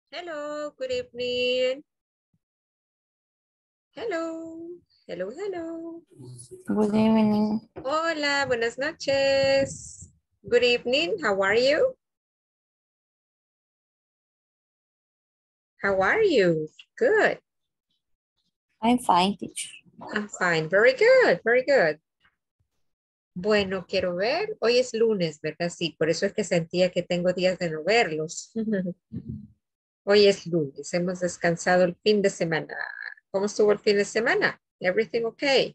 Hello, good evening. Hello, hello, hello. Good evening. Hola, buenas noches. Good evening, how are you? How are you? Good. I'm fine, teacher. I'm fine. Very good, very good. Bueno, quiero ver. Hoy es lunes, ¿verdad? Sí, por eso es que sentía que tengo días de no verlos. Hoy es lunes. Hemos descansado el fin de semana. ¿Cómo estuvo el fin de semana? Everything okay?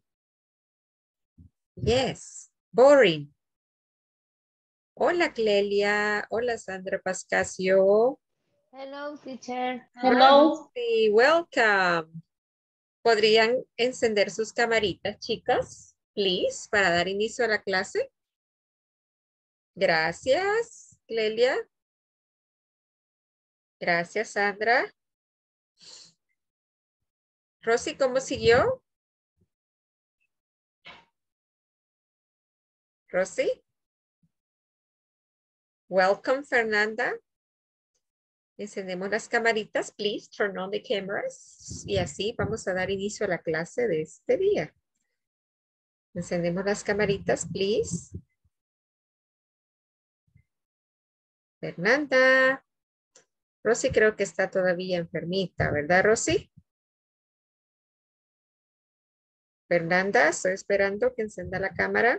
Yes. Boring. Hola, Clelia. Hola, Sandra Pascasio. Hello, teacher. Hello. Sí, welcome. ¿Podrían encender sus camaritas, chicas? Please, para dar inicio a la clase. Gracias, Clelia. Gracias, Sandra. Rosy, ¿cómo siguió? Rosy. Welcome, Fernanda. Encendemos las camaritas, please. Turn on the cameras. Y así vamos a dar inicio a la clase de este día. Encendemos las camaritas, please. Fernanda. Rosy creo que está todavía enfermita, ¿verdad, Rosy? Fernanda, estoy esperando que encienda la cámara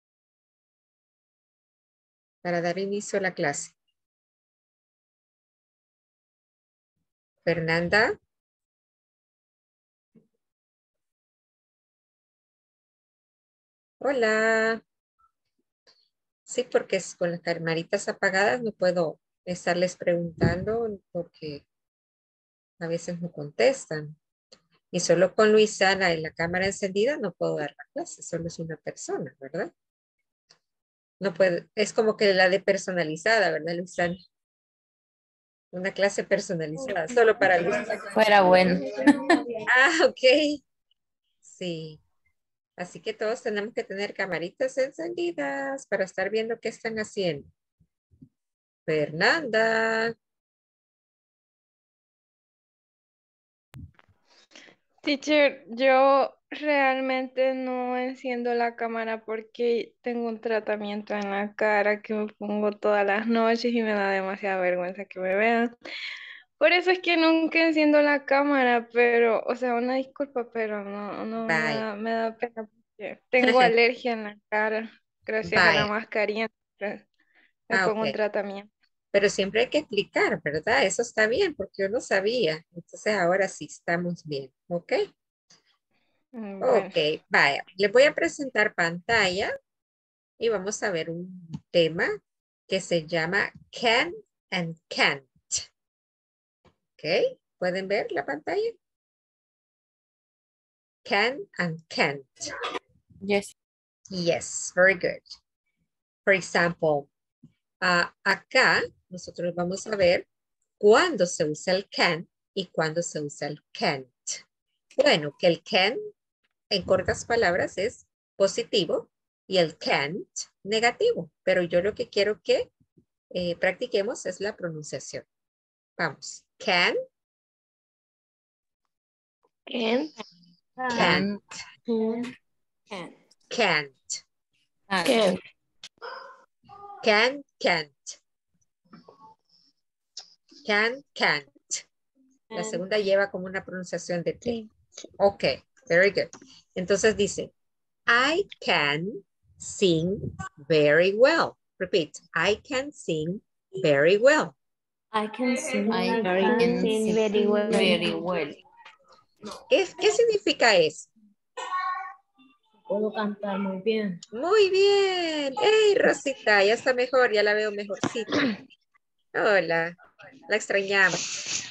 para dar inicio a la clase. Fernanda. Hola. Sí, porque con las camaritas apagadas no puedo estarles preguntando porque a veces no contestan. Y solo con Luisana y la cámara encendida no puedo dar la clase, solo es una persona, ¿verdad? No puedo, es como que la de personalizada, ¿verdad, Luisana? Una clase personalizada, solo para Luisana. Fuera bueno. Ah, ok. Sí. Así que todos tenemos que tener camaritas encendidas para estar viendo qué están haciendo. Fernanda. Teacher, yo realmente no enciendo la cámara porque tengo un tratamiento en la cara que me pongo todas las noches y me da demasiada vergüenza que me vean. Por eso es que nunca enciendo la cámara, pero, o sea, una disculpa, pero no Bye. me da pena porque tengo alergia en la cara gracias a la Bye. mascarilla. Entonces me Ah, pongo un ok. tratamiento. Pero siempre hay que explicar, ¿verdad? Eso está bien porque yo no sabía. Entonces ahora sí estamos bien. ¿Ok? Bueno, Ok, vaya. Les voy a presentar pantalla y vamos a ver un tema que se llama can and can't. ¿Ok? ¿Pueden ver la pantalla? Can and can't. Yes. Yes, very good. For example, acá nosotros vamos a ver cuándo se usa el can y cuándo se usa el can't. Bueno, que el can en cortas palabras es positivo y el can't negativo, pero yo lo que quiero que practiquemos es la pronunciación. Vamos, can, can, can, Can. can't, can, can't, can't. La segunda lleva como una pronunciación de T. Ok, very good. Entonces dice, I can sing very well. Repeat, I can sing very well. I can sing I very, can sing very well. very well. ¿Qué significa eso? Puedo cantar muy bien. Muy bien. Hey, Rosita, ya está mejor, ya la veo mejorcita. Hola, la extrañamos.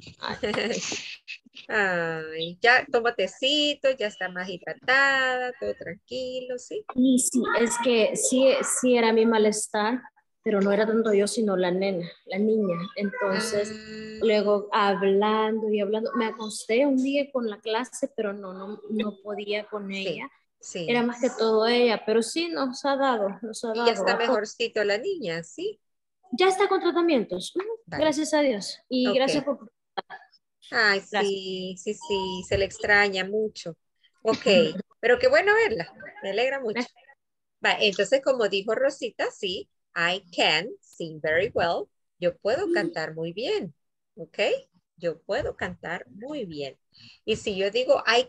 Ay, ya toma tecito, ya está más hidratada, todo tranquilo, ¿sí? Y sí, es que sí era mi malestar, pero no era tanto yo, sino la nena, la niña. Entonces, Ah, luego hablando y hablando, me acosté un día con la clase, pero no podía con sí, ella. Era sí. más que todo ella, pero sí nos ha dado Y ya está a todos. mejorcito la niña, ¿sí? Ya está con tratamientos. Vale. Gracias a Dios. Y Ok. gracias por... Ay, sí, sí, sí, se le extraña mucho. Ok, pero qué bueno verla, me alegra mucho. Va, entonces, como dijo Rosita, sí, I can sing very well. Yo puedo cantar muy bien, ¿ok? Yo puedo cantar muy bien. Y si yo digo I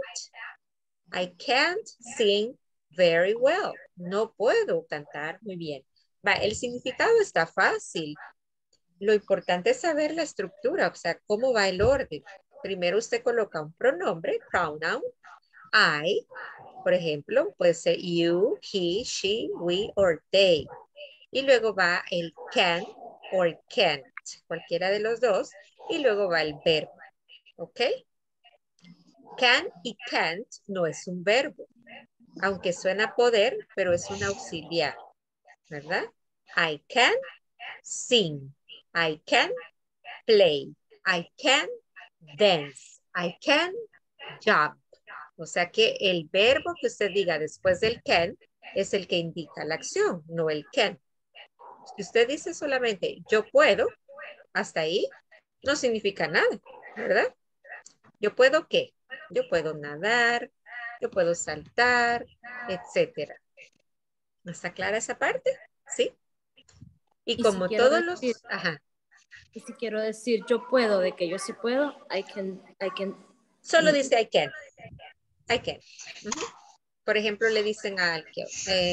can't sing very well. No puedo cantar muy bien. Va, el significado está fácil. Lo importante es saber la estructura, o sea, cómo va el orden. Primero usted coloca un pronombre, pronoun, I, por ejemplo, puede ser you, he, she, we, or they. Y luego va el can or can't, cualquiera de los dos. Y luego va el verbo, ¿ok? Can y can't no es un verbo, aunque suena poder, pero es un auxiliar, ¿verdad? I can sing. I can play. I can dance. I can jump. O sea que el verbo que usted diga después del can es el que indica la acción, no el can. Si usted dice solamente yo puedo, hasta ahí no significa nada, ¿verdad? Yo puedo qué? Yo puedo nadar, yo puedo saltar, etcétera. ¿Está clara esa parte? ¿Sí? Y Y como si quiero todos decir, los... Ajá. y si quiero decir yo puedo, de que yo sí puedo, I can. Solo dice I can. I can. Ujú. Por ejemplo, le dicen a alguien,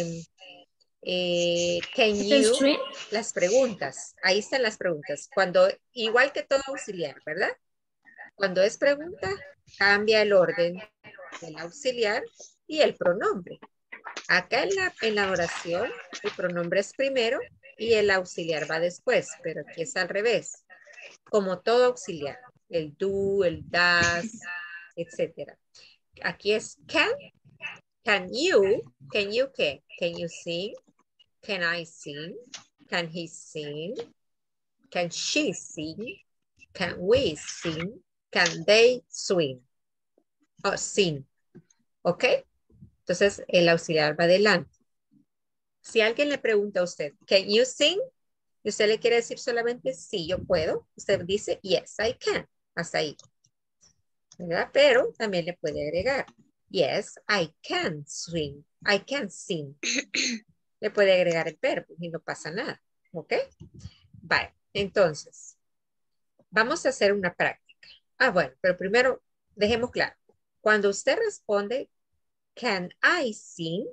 can you, las preguntas, ahí están las preguntas. Cuando, igual que todo auxiliar, ¿verdad? Cuando es pregunta, cambia el orden del auxiliar y el pronombre. Acá en la oración, el pronombre es primero y el auxiliar va después, pero aquí es al revés. Como todo auxiliar, el do, el das, etcétera. Aquí es can you qué? Can you sing? Can I sing? Can he sing? Can she sing? Can we sing? Can they swing? O sing. ¿Ok? Entonces, el auxiliar va adelante. Si alguien le pregunta a usted, can you sing? Y usted le quiere decir solamente, sí, yo puedo. Usted dice, yes, I can. Hasta ahí. ¿Verdad? Pero también le puede agregar, yes, I can swing. I can sing. Le puede agregar el verbo y no pasa nada. ¿Ok? Vale. Entonces, vamos a hacer una práctica. Ah, bueno, pero primero dejemos claro. Cuando usted responde, can I sing?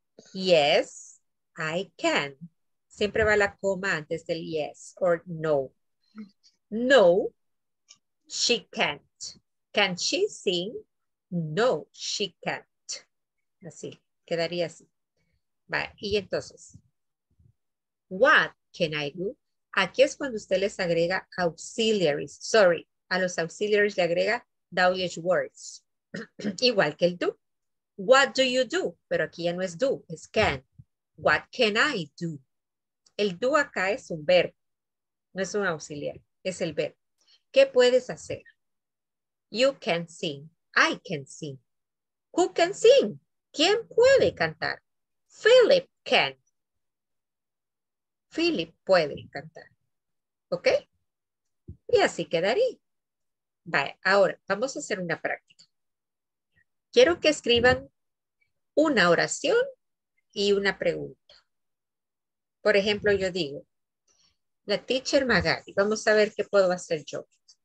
Yes, I can. Siempre va la coma antes del yes or no. No, she can't. Can she sing? No, she can't. Así, quedaría así. Vale, y entonces, what can I do? Aquí es cuando usted les agrega auxiliaries. Sorry, a los auxiliaries le agrega WH words. Igual que el do. What do you do? Pero aquí ya no es do, es can. What can I do? El do acá es un verbo, no es un auxiliar, es el verbo. ¿Qué puedes hacer? You can sing. I can sing. Who can sing? ¿Quién puede cantar? Philip can. Philip puede cantar. ¿Ok? Y así quedaría. Vale, ahora vamos a hacer una práctica. Quiero que escriban una oración y una pregunta. Por ejemplo, yo digo, la teacher Magali, vamos a ver qué puedo hacer yo.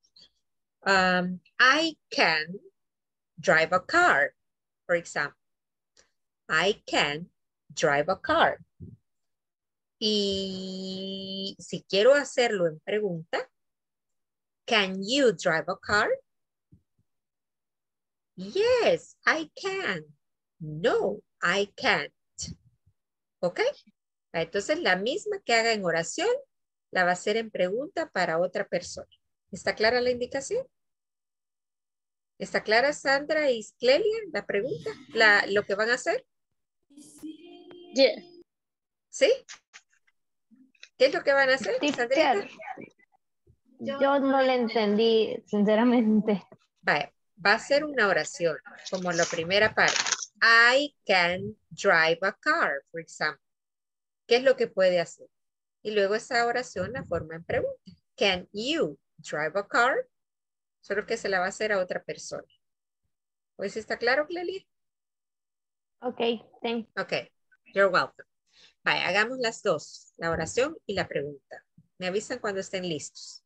I can drive a car, for example. I can drive a car. Y si quiero hacerlo en pregunta, can you drive a car? Yes, I can. No, I can't. ¿Ok? Entonces, la misma que haga en oración, la va a hacer en pregunta para otra persona. ¿Está clara la indicación? ¿Está clara, Sandra y Clelia, la pregunta? ¿Lo que van a hacer? Yes. ¿Sí? ¿Qué es lo que van a hacer, Sandrita? Teacher, yo no le entendí, sinceramente. Vaya, va a ser una oración, como la primera parte. I can drive a car, for example. ¿Qué es lo que puede hacer? Y luego esa oración la forma en pregunta. Can you drive a car? Solo que se la va a hacer a otra persona. ¿Pues está claro, Cleli? Ok, thanks. Ok, you're welcome. Vaya, hagamos las dos, la oración y la pregunta. Me avisan cuando estén listos.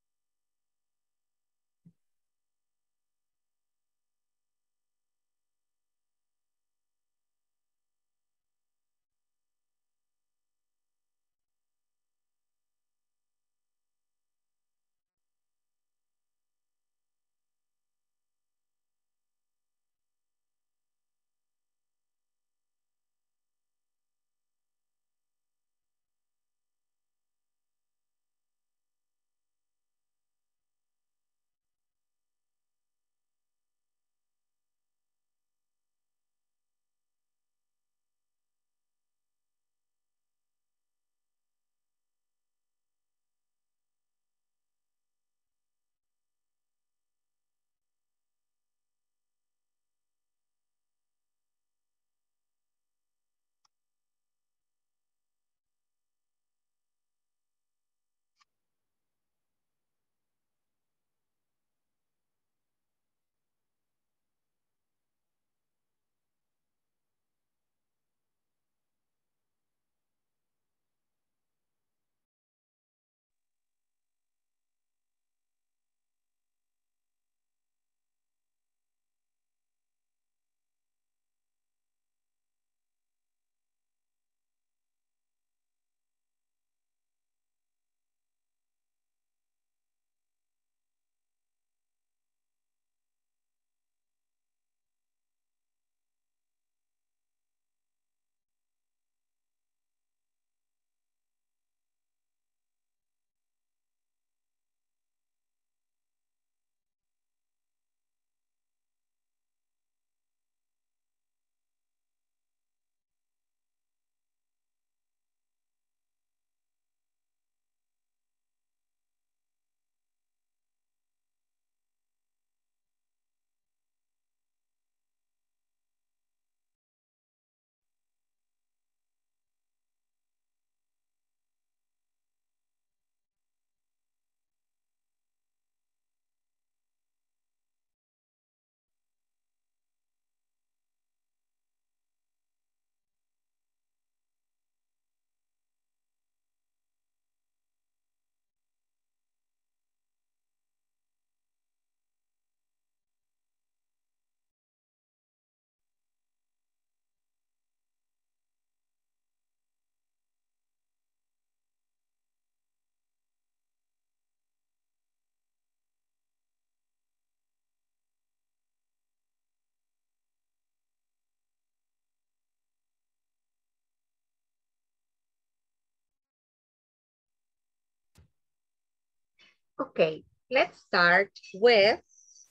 Okay, let's start with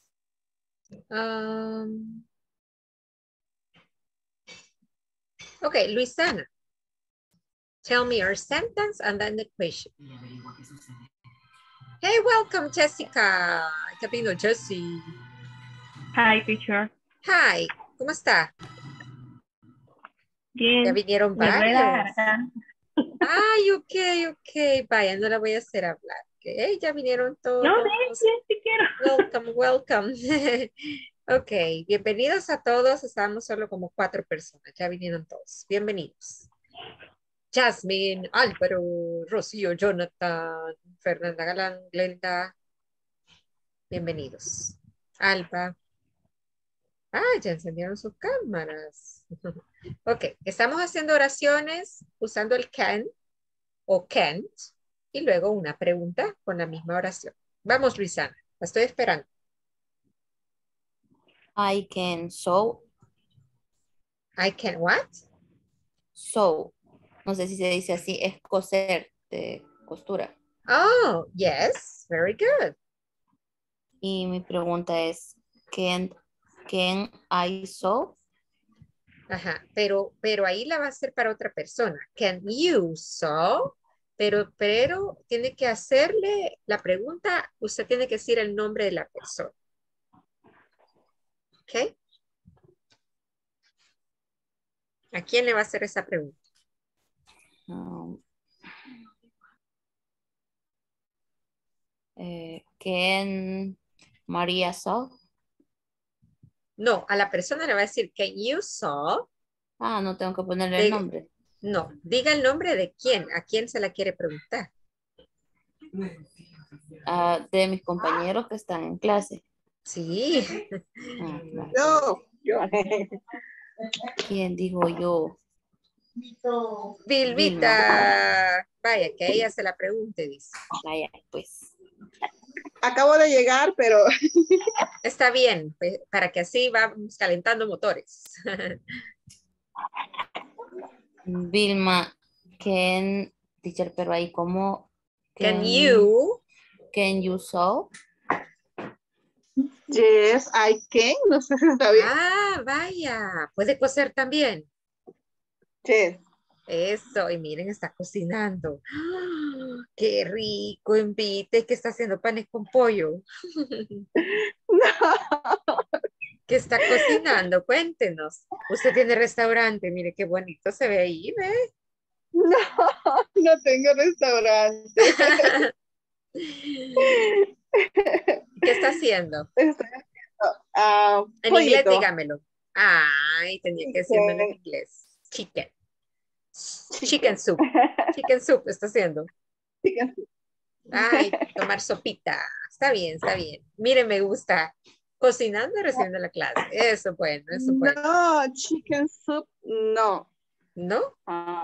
okay, Luisana. Tell me your sentence and then the question. Hey, welcome, Jessica. ¿Qué vino, Jessie? Hi, teacher. Hi, ¿cómo está? Bien. Ya vinieron Me duele la varios. garganta. Ay, ok. Vaya, no la voy a hacer hablar. Ok, ya vinieron todos. No, bien, sí quiero. Welcome. Ok, bienvenidos a todos. Estábamos solo como 4 personas. Ya vinieron todos. Bienvenidos. Jasmine, Álvaro, Rocío, Jonathan, Fernanda Galán, Glenda. Bienvenidos. Alba. Ah, ya encendieron sus cámaras. Ok, estamos haciendo oraciones usando el can o can't y luego una pregunta con la misma oración. Vamos, Luisana, la estoy esperando. I can sew. I can what? Sew. No sé si se dice así, es coser de costura. Oh, yes, very good. Y mi pregunta es, can I sew? Ajá, pero ahí la va a hacer para otra persona. Can you sew? Pero tiene que hacerle la pregunta, usted tiene que decir el nombre de la persona. ¿Ok? ¿A quién le va a hacer esa pregunta? Um, Can Maria saw? No, a la persona le va a decir, can you saw? Ah, no tengo que ponerle el nombre. No, diga el nombre de quién, a quién se la quiere preguntar. De mis compañeros que están en clase. Sí. Ah, vale. No, yo. ¿Quién digo yo? Vilma. Vaya, que ella se la pregunte, dice. Vaya, pues. Acabo de llegar, pero Está bien, pues, para que así vamos calentando motores. Vilma, can, teacher, pero ahí como. Can you? Can you saw? yes, I can. No sé si está bien. Ah, vaya, puede coser también. Yes. Eso, y miren, está cocinando. ¡Ah! ¡Qué rico! Invite, que está haciendo panes con pollo. No, ¿Qué está cocinando? Cuéntenos. Usted tiene restaurante, mire qué bonito se ve ahí, ¿ve? no tengo restaurante. ¿Qué está haciendo? Estoy haciendo En inglés, pollito. dígamelo. Ay, tenía que decírmelo en inglés. Chicken. Chicken soup. Chicken soup está haciendo. Chicken. Ay, tomar sopita. Está bien, está bien. Mire, me gusta. Cocinando y recibiendo la clase. Eso bueno, eso bueno. No, chicken soup, no. ¿No?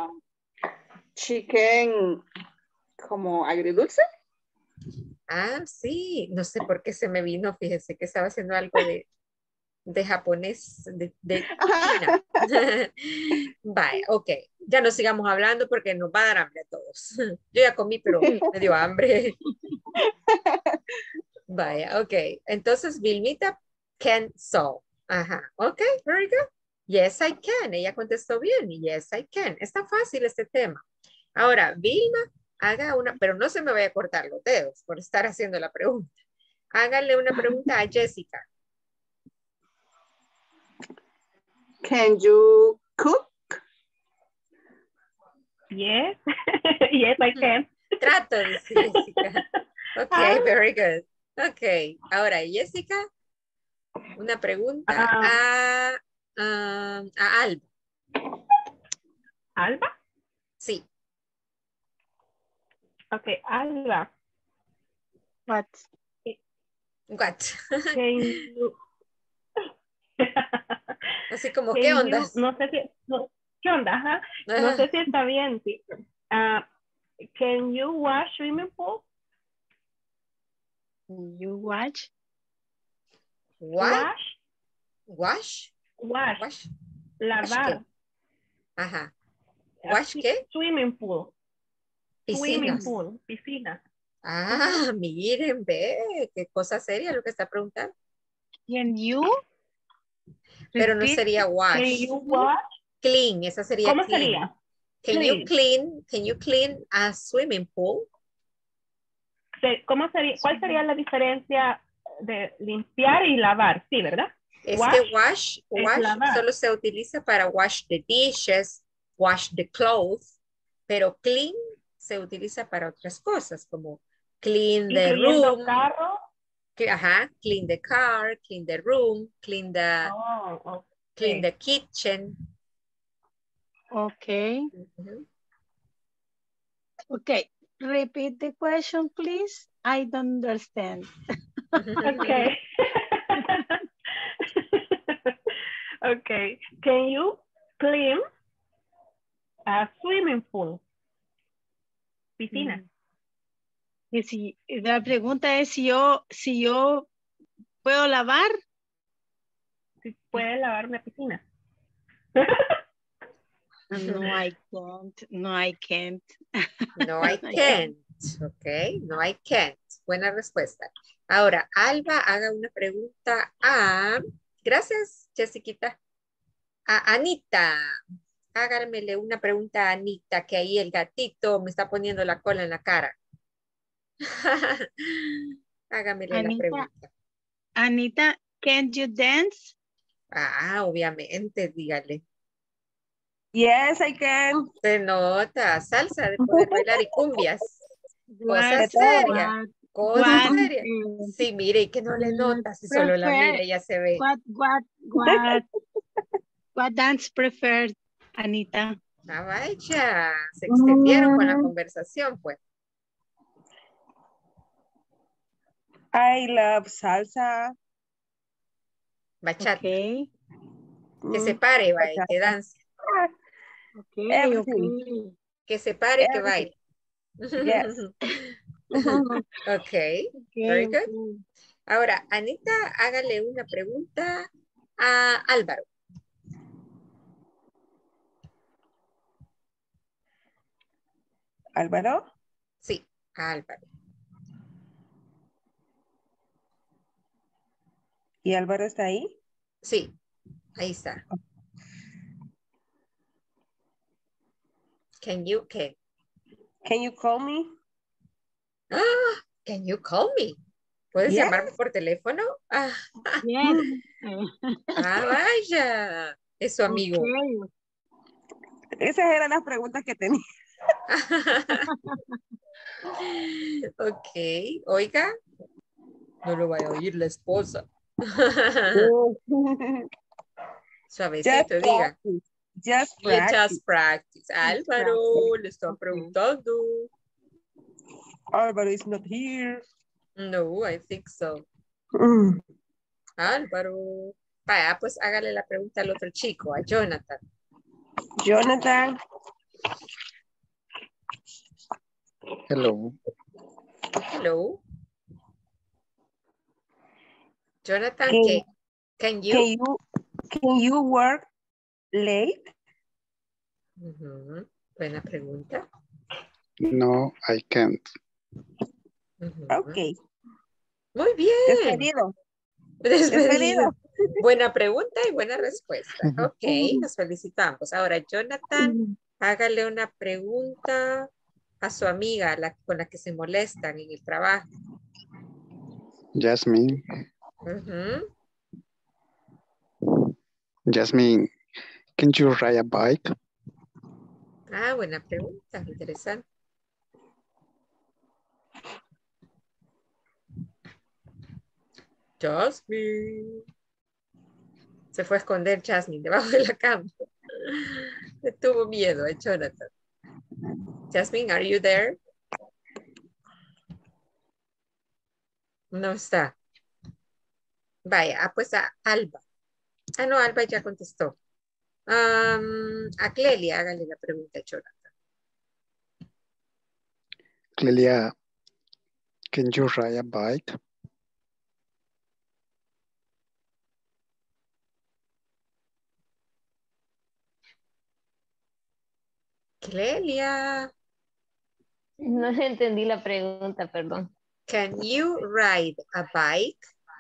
Chicken como agridulce. Ah, sí. No sé por qué se me vino. Fíjese que estaba haciendo algo de japonés, de China. Vaya, ok. Ya no sigamos hablando porque nos va a dar hambre a todos. Yo ya comí, pero me dio hambre. Vaya, ok. Entonces, Vilmita can sew. Ajá, ok, very good. Yes, I can. Ella contestó bien. Yes, I can. Está fácil este tema. Ahora, Vilma, haga una, pero no se me vaya a cortar los dedos por estar haciendo la pregunta. Hágale una pregunta a Jessica. Can you cook? Yes. Yes, I can. Trato, dice Jessica. Ok, very good. Ok, ahora Jessica, una pregunta a Alba. Alba? Sí. Okay, Alba. What? What? Can you... Así como, Can ¿qué you- onda? No sé si... no, ¿qué onda? Ajá. No sé si está bien, teacher. Can you wash swimming pool? You watch? What? Wash? Wash? Wash. Wash? Lavar. ¿Qué? Ajá. ¿Wash qué? Swimming pool. Swimming Piscinas. pool. Piscina. Ah, miren, ve, qué cosa seria lo que está preguntando. Can you? Pero no Repeat. sería Can wash. you wash? Clean, esa sería ¿Cómo clean. sería? Can you clean a swimming pool? ¿Cómo sería? ¿Cuál sería la diferencia de limpiar y lavar? Sí, ¿verdad? Es Wash que wash es lavar. solo se utiliza para wash the dishes, wash the clothes, pero clean se utiliza para otras cosas como clean the Incluyendo room. carro. Ajá, clean the car, clean the room, clean the kitchen. Okay. Ujú. Okay. Repeat the question, please. I don't understand. Okay. Okay. Can you clean a swimming pool? Piscina. Y si la pregunta es si yo puedo lavar. Si puede lavar una piscina. No, I can't. No, I can't. No, I can't. Ok, no, I can't. Buena respuesta. Ahora, Alba, haga una pregunta a... Gracias, Jessiquita. A Anita. Háganmele una pregunta a Anita, que ahí el gatito me está poniendo la cola en la cara. Hágamele la pregunta. Anita, can you dance? Ah, obviamente, dígale. Yes, I can. Se nota, salsa de poder bailar y cumbias. Cosa seria. Cosa What, seria. Sí, mire, y que no le nota, si solo la prefer- mira, ya se ve. what dance prefer, Anita? Ah, vaya, se extendieron con la conversación, pues. I love salsa. Bachata. Okay. Que se pare, vaya, que Bachata. dance. Okay, Everything. okay. Que se pare y que Everything. baile. Yes. Okay, Okay, very good. okay. Ahora, Anita, hágale una pregunta a Álvaro. Álvaro. Sí, a Álvaro. ¿Y Álvaro está ahí? Sí, ahí está. Can you call me? Ah, can you call me? ¿Puedes Yes. llamarme por teléfono? Ah, Yes. vaya. Es su amigo. Okay. Esas eran las preguntas que tenía. Ok, oiga. No lo vaya a oír la esposa. Suavecito, diga. Just Yeah, practice. just practice. Álvaro, le están preguntando. Álvaro is not here. No, I think so. Álvaro. Vaya, pues hágale la pregunta al otro chico, a Jonathan. Jonathan. Hello. Hello. Jonathan, can you work late? Buena pregunta. No, I can't. Ok. Muy bien. Despedido. Despedido. Buena pregunta y buena respuesta. Ok, nos felicitamos. Ahora, Jonathan, hágale una pregunta a su amiga con la que se molestan en el trabajo. Jasmine. Jasmine, can you ride a bike? Ah, buena pregunta, interesante. Jasmine. Se fue a esconder Jasmine debajo de la cama. Le tuvo miedo a Jonathan. Jasmine, are you there? No está. Vaya, pues a Alba. Ah, no, Alba ya contestó. A Clelia, hágale la pregunta a Jonathan. Clelia, can you ride a bike? Clelia. No entendí la pregunta, perdón. Can you ride a bike?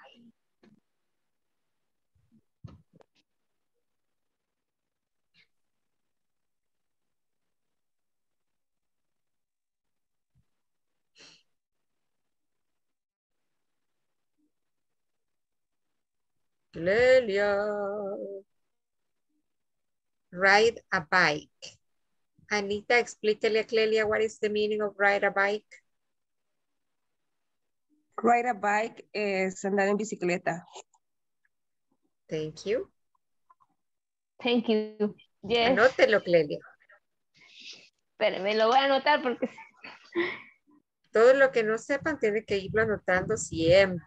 Clelia. Ride a bike. Anita, explíquele a Clelia what is the meaning of ride a bike. Ride a bike es andar en bicicleta. Thank you. Thank you. Yes. Anótelo, Clelia. Pero me lo voy a anotar porque... Todo lo que no sepan tiene que irlo anotando siempre.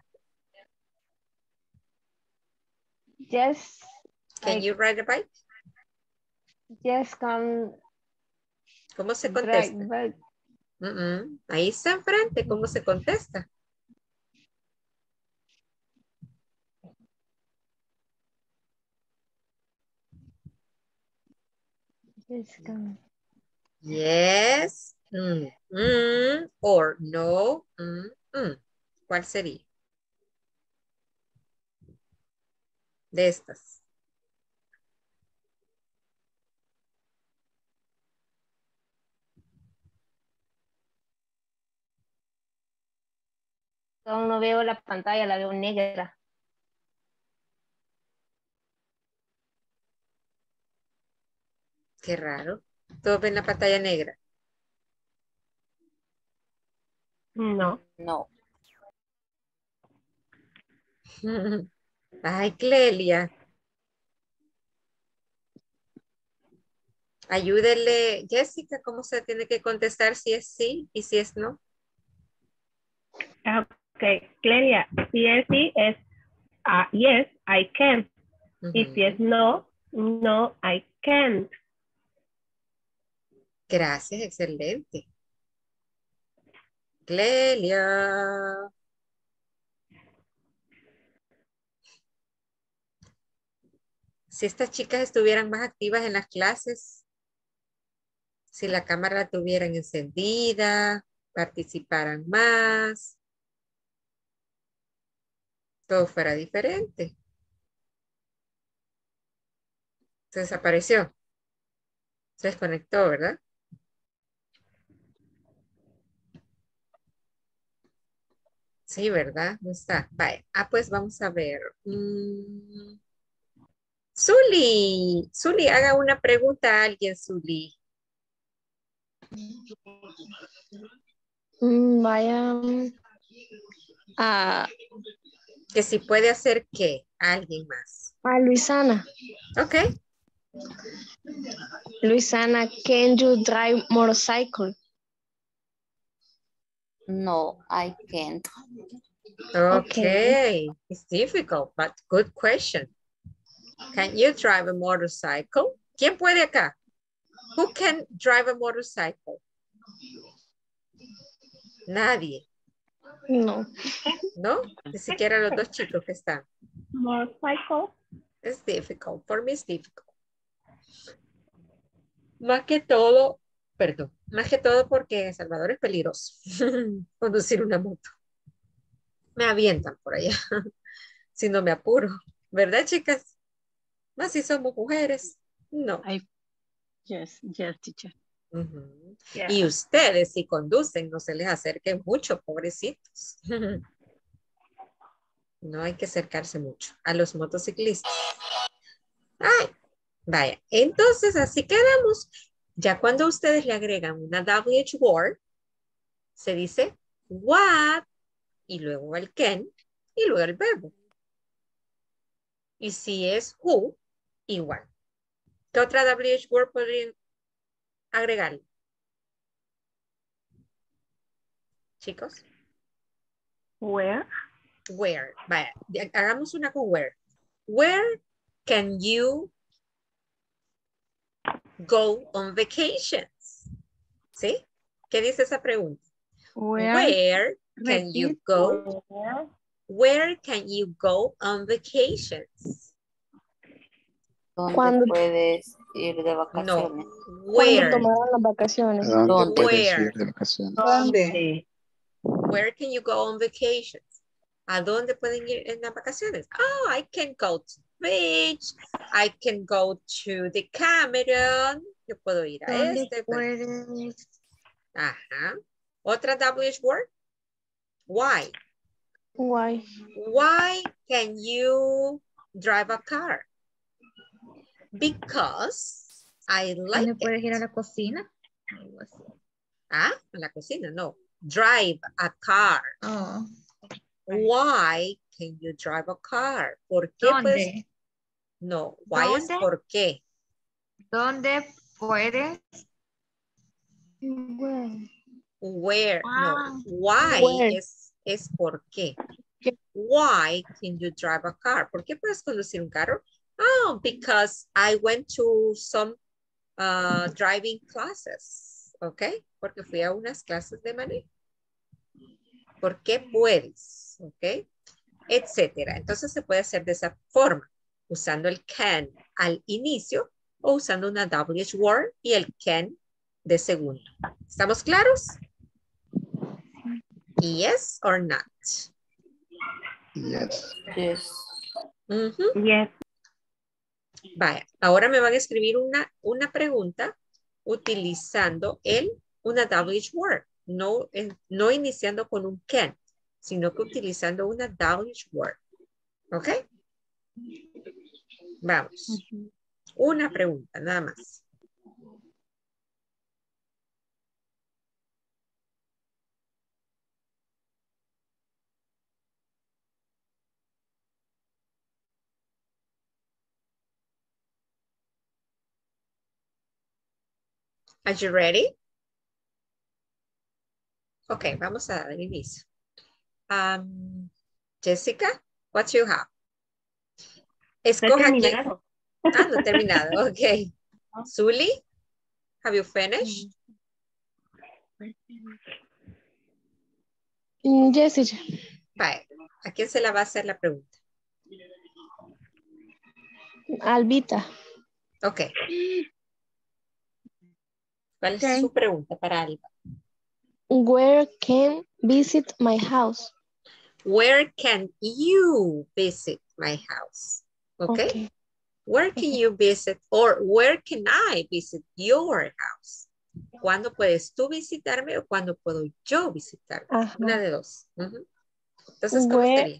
Yes. Can you ride a bike? Yes, can... ¿Cómo se contesta? Ahí está enfrente. ¿Cómo se contesta? Yes, can... Yes. Or no. ¿Cuál sería? De estas. Aún no veo la pantalla, la veo negra. Qué raro. ¿Todos ven la pantalla negra? No. No. Ay, Clelia. Ayúdele, Jessica, ¿cómo se tiene que contestar si es sí y si es no? Okay, Clelia, si es sí es yes, I can. Y si es Ujú. no, no, I can't. Gracias, excelente. Clelia. Si estas chicas estuvieran más activas en las clases, si la cámara la tuvieran encendida, participaran más, todo fuera diferente. Se desapareció, se desconectó, ¿verdad? Sí, ¿verdad? No está. Vale. Ah, pues vamos a ver. Zuli, haga una pregunta a alguien, Zuli. Vaya Que si puede hacer qué, a alguien más. a Luisana. Ok. Luisana, can you drive motorcycle? No, I can't. Okay. It's difficult, but good question. Can you drive a motorcycle? ¿Quién puede acá? Who can drive a motorcycle? Nadie, No. ¿no? Ni siquiera los dos chicos que están. Motorcycle. It's difficult. For me, it's difficult. Más que todo, perdón, más que todo porque en El Salvador es peligroso conducir una moto. Me avientan por allá si no me apuro. ¿Verdad, chicas? Más si somos mujeres. No. Yes, teacher. Ujú. Yeah. Y ustedes, si conducen, no se les acerquen mucho, pobrecitos. No hay que acercarse mucho a los motociclistas. Ay, vaya. Entonces, así quedamos. Ya cuando ustedes le agregan una WH word, se dice what, y luego el can, y luego el verbo. Y si es who, igual. ¿Qué otra WH word podrían agregar? Chicos. Where? Where. Vaya, hagamos una con where. Where can you go on vacations? ¿Sí? ¿Qué dice esa pregunta? Where can you go? Where can you go on vacations? ¿Dónde ¿Cuándo, puedes ir de No. vacaciones? cuándo Where? tomaron las vacaciones? ¿A dónde ¿Dónde? puedes ir Where? de vacaciones? ¿Dónde? Where can you go on vacations? ¿A dónde pueden ir en las vacaciones? Oh, I can go to the beach. I can go to the Cameron. Yo puedo ir a este. puedes? Ajá. Otra WH word. Why? Why? Why can you drive a car? Because I like ¿Dónde puedes ir a it. la cocina? Algo así. Ah, a la cocina, no. Drive a car. Oh, Why can you drive a car? ¿Por qué puedes? ¿dónde? No, why es ¿Dónde? por qué. ¿Dónde puedes? Where, no. Ah, Why Where? es por qué. ¿Qué? Why can you drive a car? ¿Por qué puedes conducir un carro? Oh, because I went to some driving classes. ¿Ok? Porque fui a unas clases de manejo. ¿Por qué puedes? ¿Ok? Etcétera. Entonces se puede hacer de esa forma, usando el can al inicio o usando una WH word y el can de segundo. ¿Estamos claros? Yes or not? Yes. Yes. Ujú. Yes. Vaya, ahora me van a escribir una pregunta utilizando una WH word, no iniciando con un can, sino que utilizando una WH word. ¿Ok? Vamos. Una pregunta, nada más. Are you ready? Ok, vamos a dar inicio. Jessica, what you have? Escoja quién. Ah, no he terminado. Ok. Zully, have you finished? Jessica. Bye. ¿A quién se la va a hacer la pregunta? Albita. Ok. ¿Cuál es su pregunta para Alba? Where can visit my house? Where can you visit my house? Okay. Where can you visit or where can I visit your house? ¿Cuándo puedes tú visitarme o cuándo puedo yo visitarme? Una de dos. Entonces, ¿cómo sería?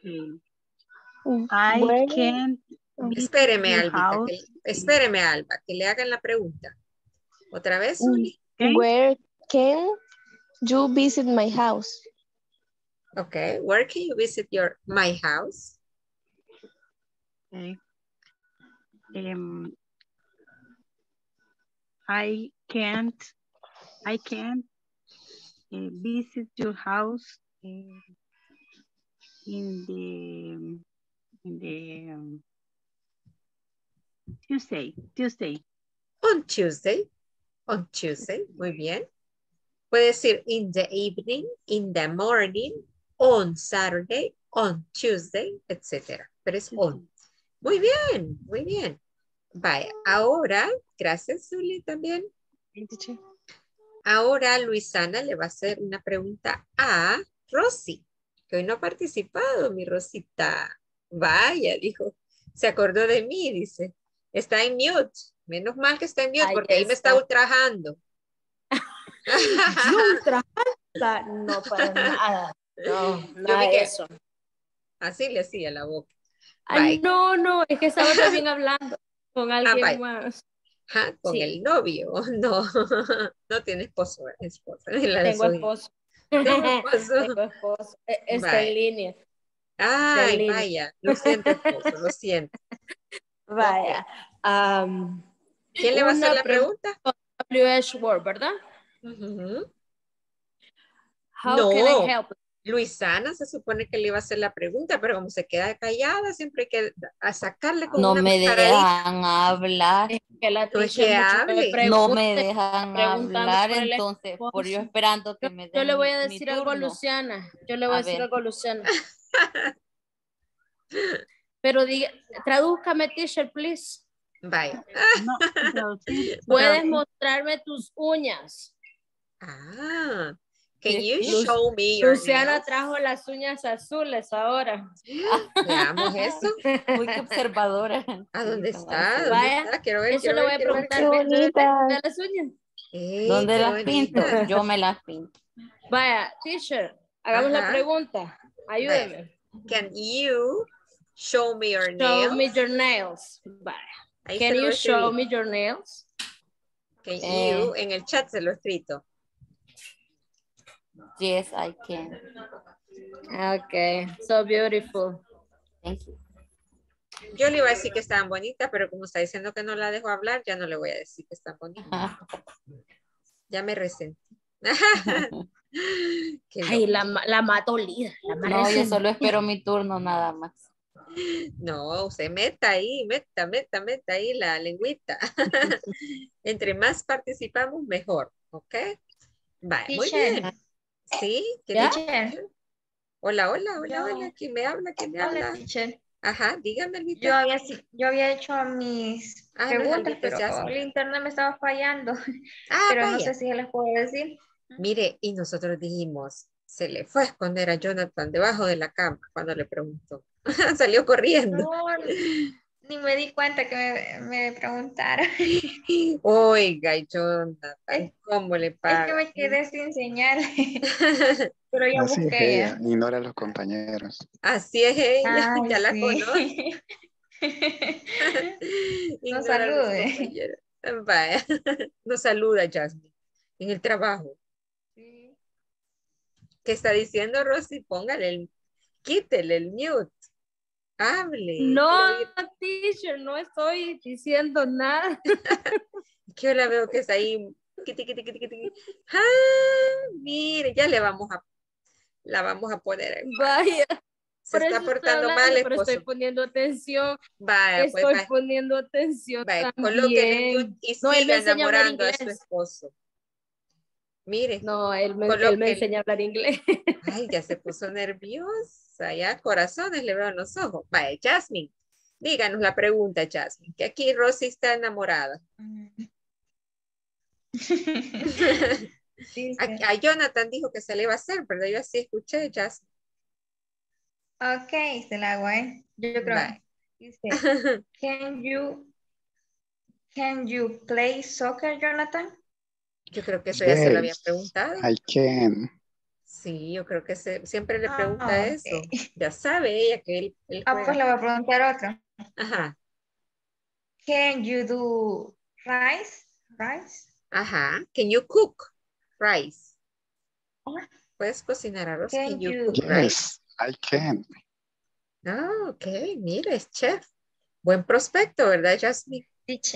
I can't visit Espéreme, your Albita, house. espéreme, Alba, que le hagan la pregunta. ¿Otra vez, Zully? Where can you visit my house? Okay. Where can you visit my house? Okay. I can't visit your house in the Tuesday. On Tuesday, muy bien. Puede decir in the evening, in the morning, on Saturday, on Tuesday, etc. Pero es on. Muy bien, muy bien. Vaya, ahora, gracias, Zully, también. Ahora Luisana le va a hacer una pregunta a Rosy, que hoy no ha participado, mi Rosita. Vaya, dijo, se acordó de mí, dice. Está en mute. Menos mal que está en mute, porque ahí me está ultrajando. No, para nada. No, Yo nada vi de que eso. así le hacía la boca. Ay, no, es que estaba también hablando con alguien más. Ajá, con Sí. el novio. No, no tiene esposo. Tengo esposo. Tengo esposo. Está en línea. Ay, vaya. Lo siento, esposo, lo siento. Vaya. Okay. ¿Quién le va a hacer la pregunta? W.H. Word, ¿verdad? How can I help? Luisana se supone que le iba a hacer la pregunta, pero como se queda callada, siempre hay que sacarle con No una me cucharadita. dejan hablar. Es que la Pues teacher que mucho hable. No me dejan preguntando hablar, por el entonces esposo. por yo esperando que me den Yo le voy a mi decir algo a turno. Luciana. Yo le voy a decir algo a Luciana. Pero diga, tradúzcame, teacher, please. Vaya. Puedes mostrarme tus uñas. Ah. Can you show me your Luciana nails? trajo las uñas azules ahora. Veamos eso. Muy observadora. ¿A dónde está? ¿Dónde Vaya, está? Quiero ver, eso quiero le voy ver, a quiero ver. preguntar. ¿Dónde están las uñas? ¿Dónde qué las pinto? bonitas. Yo me las pinto. Vaya, teacher, hagamos la pregunta. Ayúdeme. Can you show me your Show nails? me your nails. Vaya. Ahí Can se lo you escribí. show me your nails? Can you, en el chat se lo he escrito. Yes, I can. Okay, so beautiful. Thank you. Yo le iba a decir que estaban bonitas, pero como está diciendo que no la dejo hablar, ya no le voy a decir que están bonitas. Ya me resentí. Ay, la más dolida. No, yo solo espero mi turno nada más. No, usted meta ahí, meta ahí la lengüita. Entre más participamos, mejor, ¿ok? Vale, muy bien. ¿Sí? Hola. ¿Quién me habla? Hola, teacher. Ajá, dígame, Albita. Yo había hecho mis preguntas, pero el internet me estaba fallando. Pero no sé si les puedo decir. Mire, y nosotros dijimos, se le fue a esconder a Jonathan debajo de la cama cuando le preguntó. Salió corriendo. No, ni me di cuenta que me preguntara. Oiga, Jonathan, ¿cómo le pasa? Es que me quedé sin señal. Pero ya Así busqué. es ella, ignora a los compañeros. Así es ella, Ay, ya la sí. conoce. No salude. Vaya, nos saluda Jasmine en el trabajo. Sí. ¿Qué está diciendo Rosy? Póngale quítele el mute. Hable. No, teacher, no estoy diciendo nada. Que yo la veo que está ahí Mire, ya la vamos a poner. Vaya. Se está portando mal, pero esposo. estoy poniendo atención. Vaya, pues, estoy poniendo atención vaya, también. colóquele mute y No, él me siga enseña a hablar enamorando a su inglés. esposo. Mire. No, él me enseña a hablar inglés. Ay, ya se puso nerviosa. Ya corazones le veo en los ojos. Vaya, Jasmine. Díganos la pregunta, Jasmine. Que aquí Rosy está enamorada. A Jonathan dijo que se le iba a hacer, pero yo así escuché, Jasmine. Ok, se la hago, ¿eh? Yo creo. Dice, can you play soccer, Jonathan? Yo creo que eso ya se lo había preguntado. I can. Sí, yo creo que siempre le pregunta eso. Ya sabe ella que él juega. Pues le voy a preguntar otro. Ajá. Can you do rice? Ajá. Can you cook rice? ¿Puedes cocinar arroz? Can you cook rice? Yes, I can. Ah, ok. Mira, es chef. Buen prospecto, ¿verdad, Jasmine?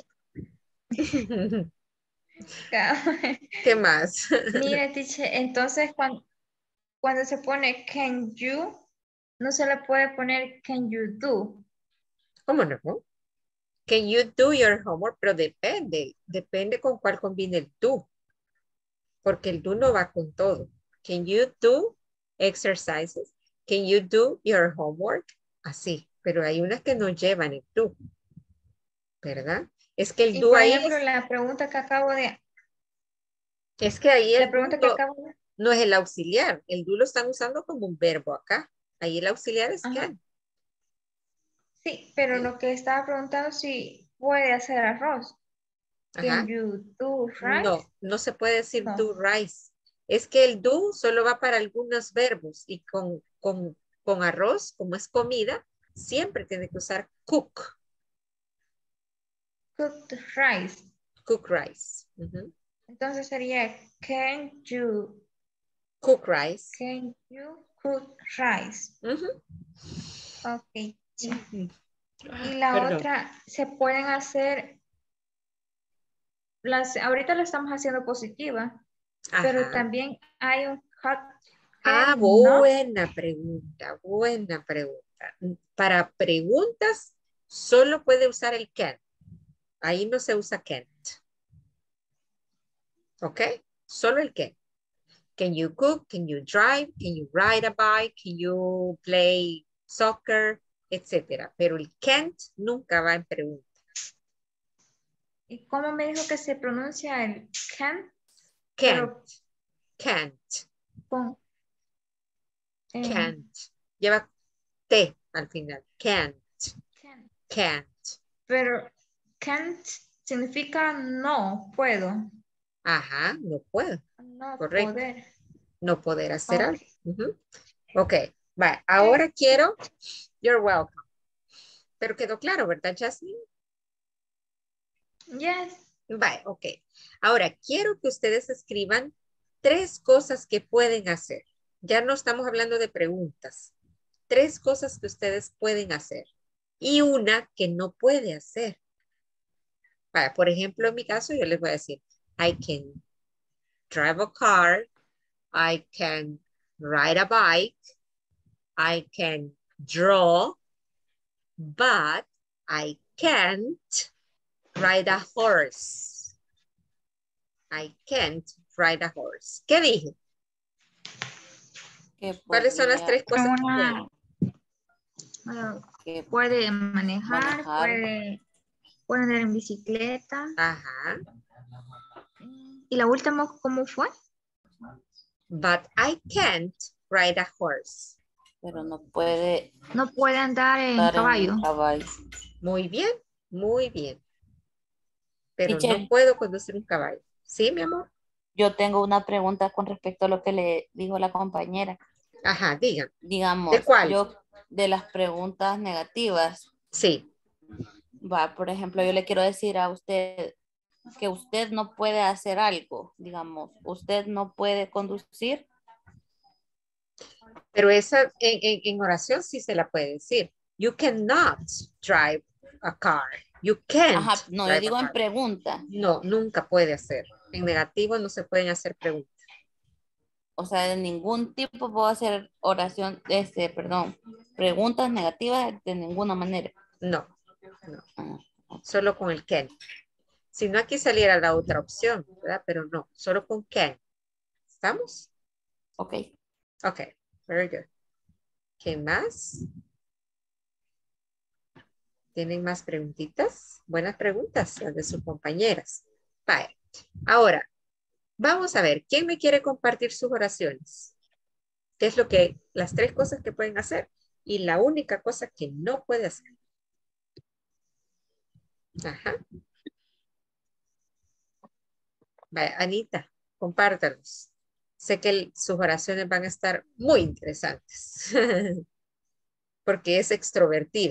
¿Qué más? Mire, teacher, entonces cuando se pone can you, no se le puede poner can you do. ¿Cómo no? Can you do your homework? Pero depende con cuál combine el do. Porque el do no va con todo. Can you do exercises? Can you do your homework? Así, pero hay unas que no llevan el do. ¿Verdad? Es que el do por ahí ejemplo, la pregunta que acabo de... Es que ahí el pregunta que acabo de... no es el auxiliar. El do lo están usando como un verbo acá. Ahí el auxiliar es can. Sí, pero lo que estaba preguntando si puede hacer arroz. Can you do rice? No se puede decir do rice. Es que el do solo va para algunos verbos y con arroz, como es comida, siempre tiene que usar cook. Cooked rice. Cook rice. Entonces sería can you cook rice. Can you cook rice? Ok. Y la otra, se pueden hacer, ahorita lo estamos haciendo positiva, pero también hay un hot. Buena pregunta, buena pregunta. Para preguntas, solo puede usar el can. Ahí no se usa can't. ¿Ok? Solo el can. Can you cook? Can you drive? Can you ride a bike? Can you play soccer? Etcétera. Pero el can't nunca va en pregunta. ¿Y cómo me dijo que se pronuncia el can't? Can't. Can't. Lleva T al final. Can't. Pero can't significa no puedo. Ajá, no puedo. No correcto. Poder. No poder hacer algo. Ok, va. Ahora quiero, you're welcome. Pero quedó claro, ¿verdad, Jasmine? Yes. Va, ok. Ahora quiero que ustedes escriban 3 cosas que pueden hacer. Ya no estamos hablando de preguntas. 3 cosas que ustedes pueden hacer. Y una que no puede hacer. Va, por ejemplo, en mi caso, yo les voy a decir, I can drive a car. I can ride a bike. I can draw. But I can't ride a horse. I can't ride a horse. ¿Qué dije? ¿Cuáles son las 3 cosas que puede manejar, puede andar en bicicleta. Ajá. ¿Y la última cómo fue? But I can't ride a horse. Pero no puede. No puede andar en caballo. Muy bien, muy bien. Pero Teacher, no puedo conducir un caballo. ¿Sí, mi amor? Yo tengo una pregunta con respecto a lo que le dijo la compañera. Ajá, diga. Digamos, ¿de cuál? De las preguntas negativas. Sí. Va, por ejemplo, yo le quiero decir a usted que usted no puede hacer algo. Digamos, usted no puede conducir. Pero esa en oración sí se la puede decir. You cannot drive a car. You can't. Ajá, no, yo digo en pregunta. No, nunca puede hacer. En negativo no se pueden hacer preguntas. O sea, de ningún tipo puedo hacer oración, perdón, preguntas negativas de ninguna manera. No, no. Solo con el can. Si no, aquí saliera la otra opción, ¿verdad? Pero no, solo con can. ¿Estamos? Ok. Ok, very good. ¿Qué más? ¿Tienen más preguntitas? Buenas preguntas, las de sus compañeras. Vale. Ahora, vamos a ver, ¿quién me quiere compartir sus oraciones? ¿Qué es lo que, las 3 cosas que pueden hacer y la única cosa que no puede hacer? Ajá. Vaya, Anita, compártanos. Sé que sus oraciones van a estar muy interesantes porque es extrovertida.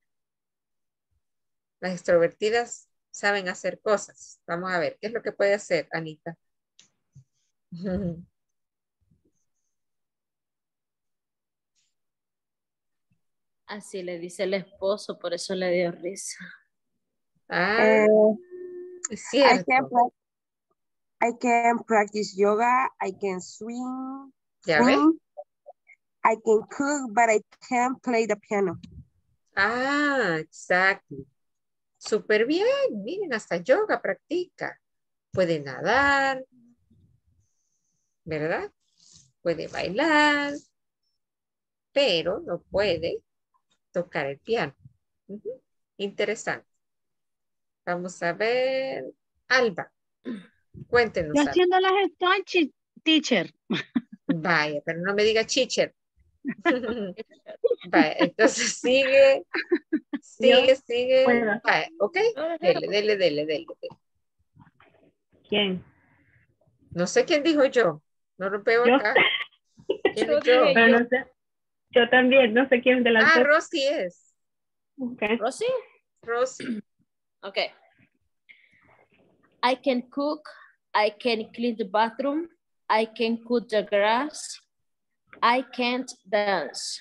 Las extrovertidas saben hacer cosas. Vamos a ver, ¿qué es lo que puede hacer, Anita? Así le dice el esposo, por eso le dio risa. Ah, es I cierto. can practice yoga. I can swim. ¿Ya ve? I can cook, but I can't play the piano. Ah, exacto. Súper bien. Miren, hasta yoga practica. Puede nadar, ¿verdad? Puede bailar, pero no puede tocar el piano. Ujú. Interesante. Vamos a ver. Alba, cuéntenos Yo algo. haciendo las estoy, teacher. Vaya, pero no me diga chicher. Vaya, entonces sigue. Bueno, Vaya, ok. Dele. ¿quién? No sé quién dijo yo. No lo veo Yo. acá. ¿Quién Yo es yo? dije Pero yo. no sé. Yo también, no sé quién de las Ah, dos. Rosy es. Okay. ¿Rosy? Rosy. Okay. I can cook. I can clean the bathroom. I can cut the grass. I can't dance.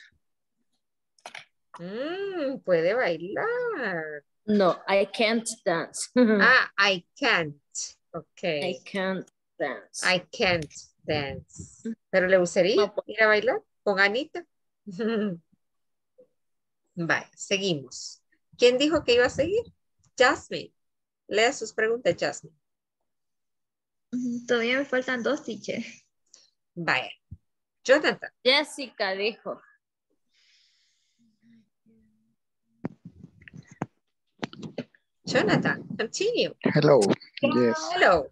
Puede bailar. No, I can't dance. I can't. Ok. I can't dance. I can't dance. ¿Pero le gustaría No, pues. ir a bailar con Anita? Vale, seguimos. ¿Quién dijo que iba a seguir? Jasmine. Lea sus preguntas, Jasmine. Todavía me faltan 2, teacher. Vaya. Jonathan. Jessica dijo. Jonathan, continue. Hello. Yes. Hello.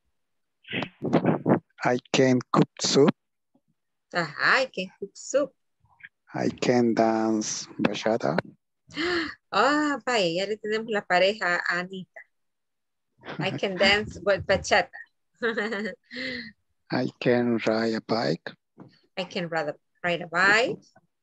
I can cook soup. Ajá, I can cook soup. I can dance bachata. Ah, vaya, ya le tenemos la pareja a Anita. I can dance with bachata. I can ride a bike. I can ride a bike.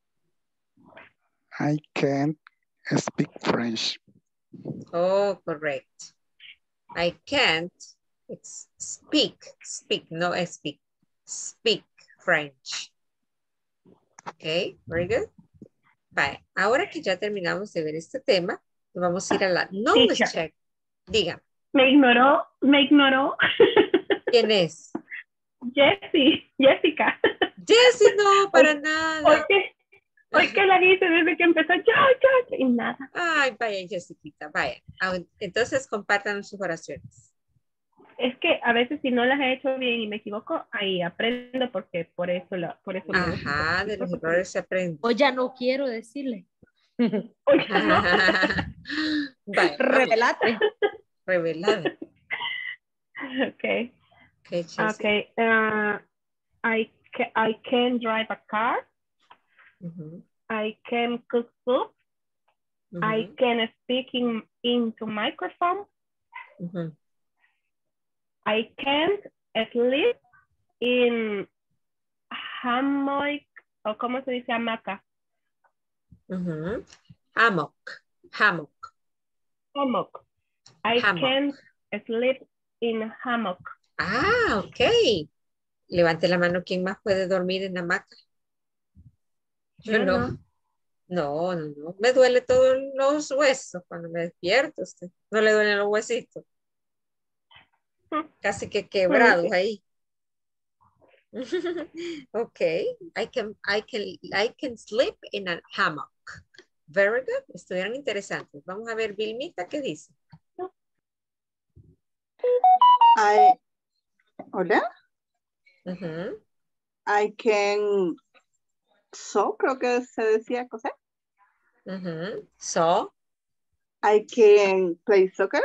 I can speak French. Oh, correct. I can't speak, no speak, speak French. Ok, very good. Bye. Ahora que ya terminamos de ver este tema, vamos a ir a la knowledge check. Diga. Me ignoró. ¿Quién es? Jessica. Jessie, no, para nada. Hoy que la hice desde que empezó, yo, y nada. Ay, vaya, Jessiquita, vaya. Entonces, compartan sus oraciones. Es que a veces si no las he hecho bien y me equivoco, ahí aprendo porque por eso Ajá, de los errores se aprende. O ya no quiero decirle. Oye, no. Vaya, Revelate. Revelada. Okay. Okay. I can drive a car. I can cook soup. I can speak into microphone. I can't sleep in hammock, o ¿cómo se dice hamaca? Hammock. I can't sleep in hammock. Ah, ok. Levante la mano, ¿quién más puede dormir en hamaca? Yo no. No. Me duele todos los huesos cuando me despierto. ¿No le duelen los huesitos? Casi que quebrados ahí. Okay, I can sleep in a hammock. Very good. Estuvieron interesantes. Vamos a ver, Vilmita, ¿qué dice? Hola. I can creo que se decía coser. So. I can play soccer.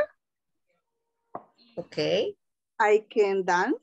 Okay. I can dance.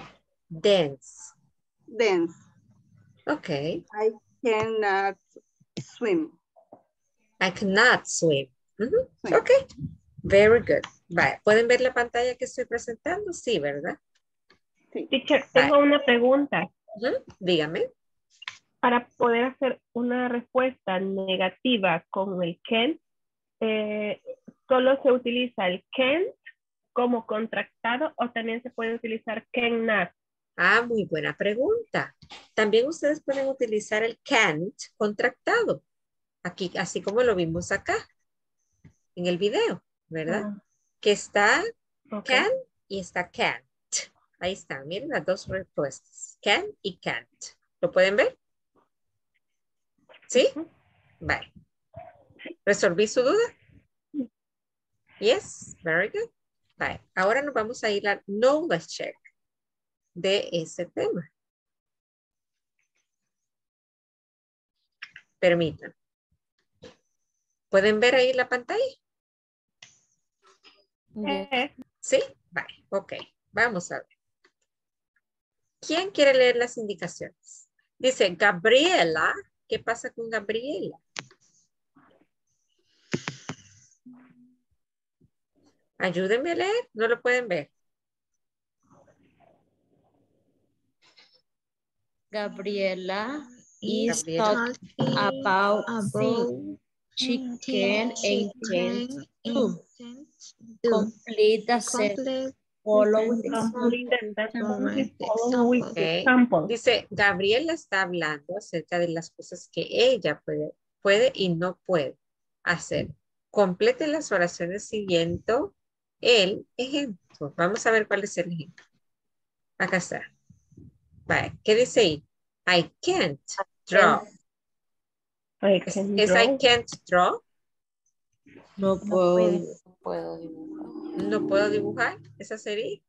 Dance. Okay. I cannot swim. I cannot swim. Okay. Very good. Vale. ¿Pueden ver la pantalla que estoy presentando? Sí, ¿verdad? Sí. Teacher, tengo una pregunta. Dígame. Para poder hacer una respuesta negativa con el can, ¿solo se utiliza el can't como contractado o también se puede utilizar cannot? Ah, muy buena pregunta. También ustedes pueden utilizar el can't contractado. Aquí, así como lo vimos acá en el video, ¿verdad? Que está can y está can't. Ahí están, miren las dos respuestas. Can y can't. ¿Lo pueden ver? ¿Sí? Vale. ¿Resolví su duda? Yes, very good. Vale. Ahora nos vamos a ir al knowledge check de ese tema. Permítanme. ¿Pueden ver ahí la pantalla? ¿Sí? Vale, ok. Vamos a ver. ¿Quién quiere leer las indicaciones? Dice Gabriela. ¿Qué pasa con Gabriela? Ayúdenme a leer. ¿No lo pueden ver? Gabriela is talking about she can and can't do. Complete the sentence. Follow with example. Dice, Gabriela está hablando acerca de las cosas que ella puede y no puede hacer. Complete las oraciones siguiendo el ejemplo. Vamos a ver cuál es el ejemplo. Acá está. Vale. ¿Qué dice ahí? I can't draw. ¿Es I can't draw? No puedo dibujar. No puedo dibujar. ¿Esa sería?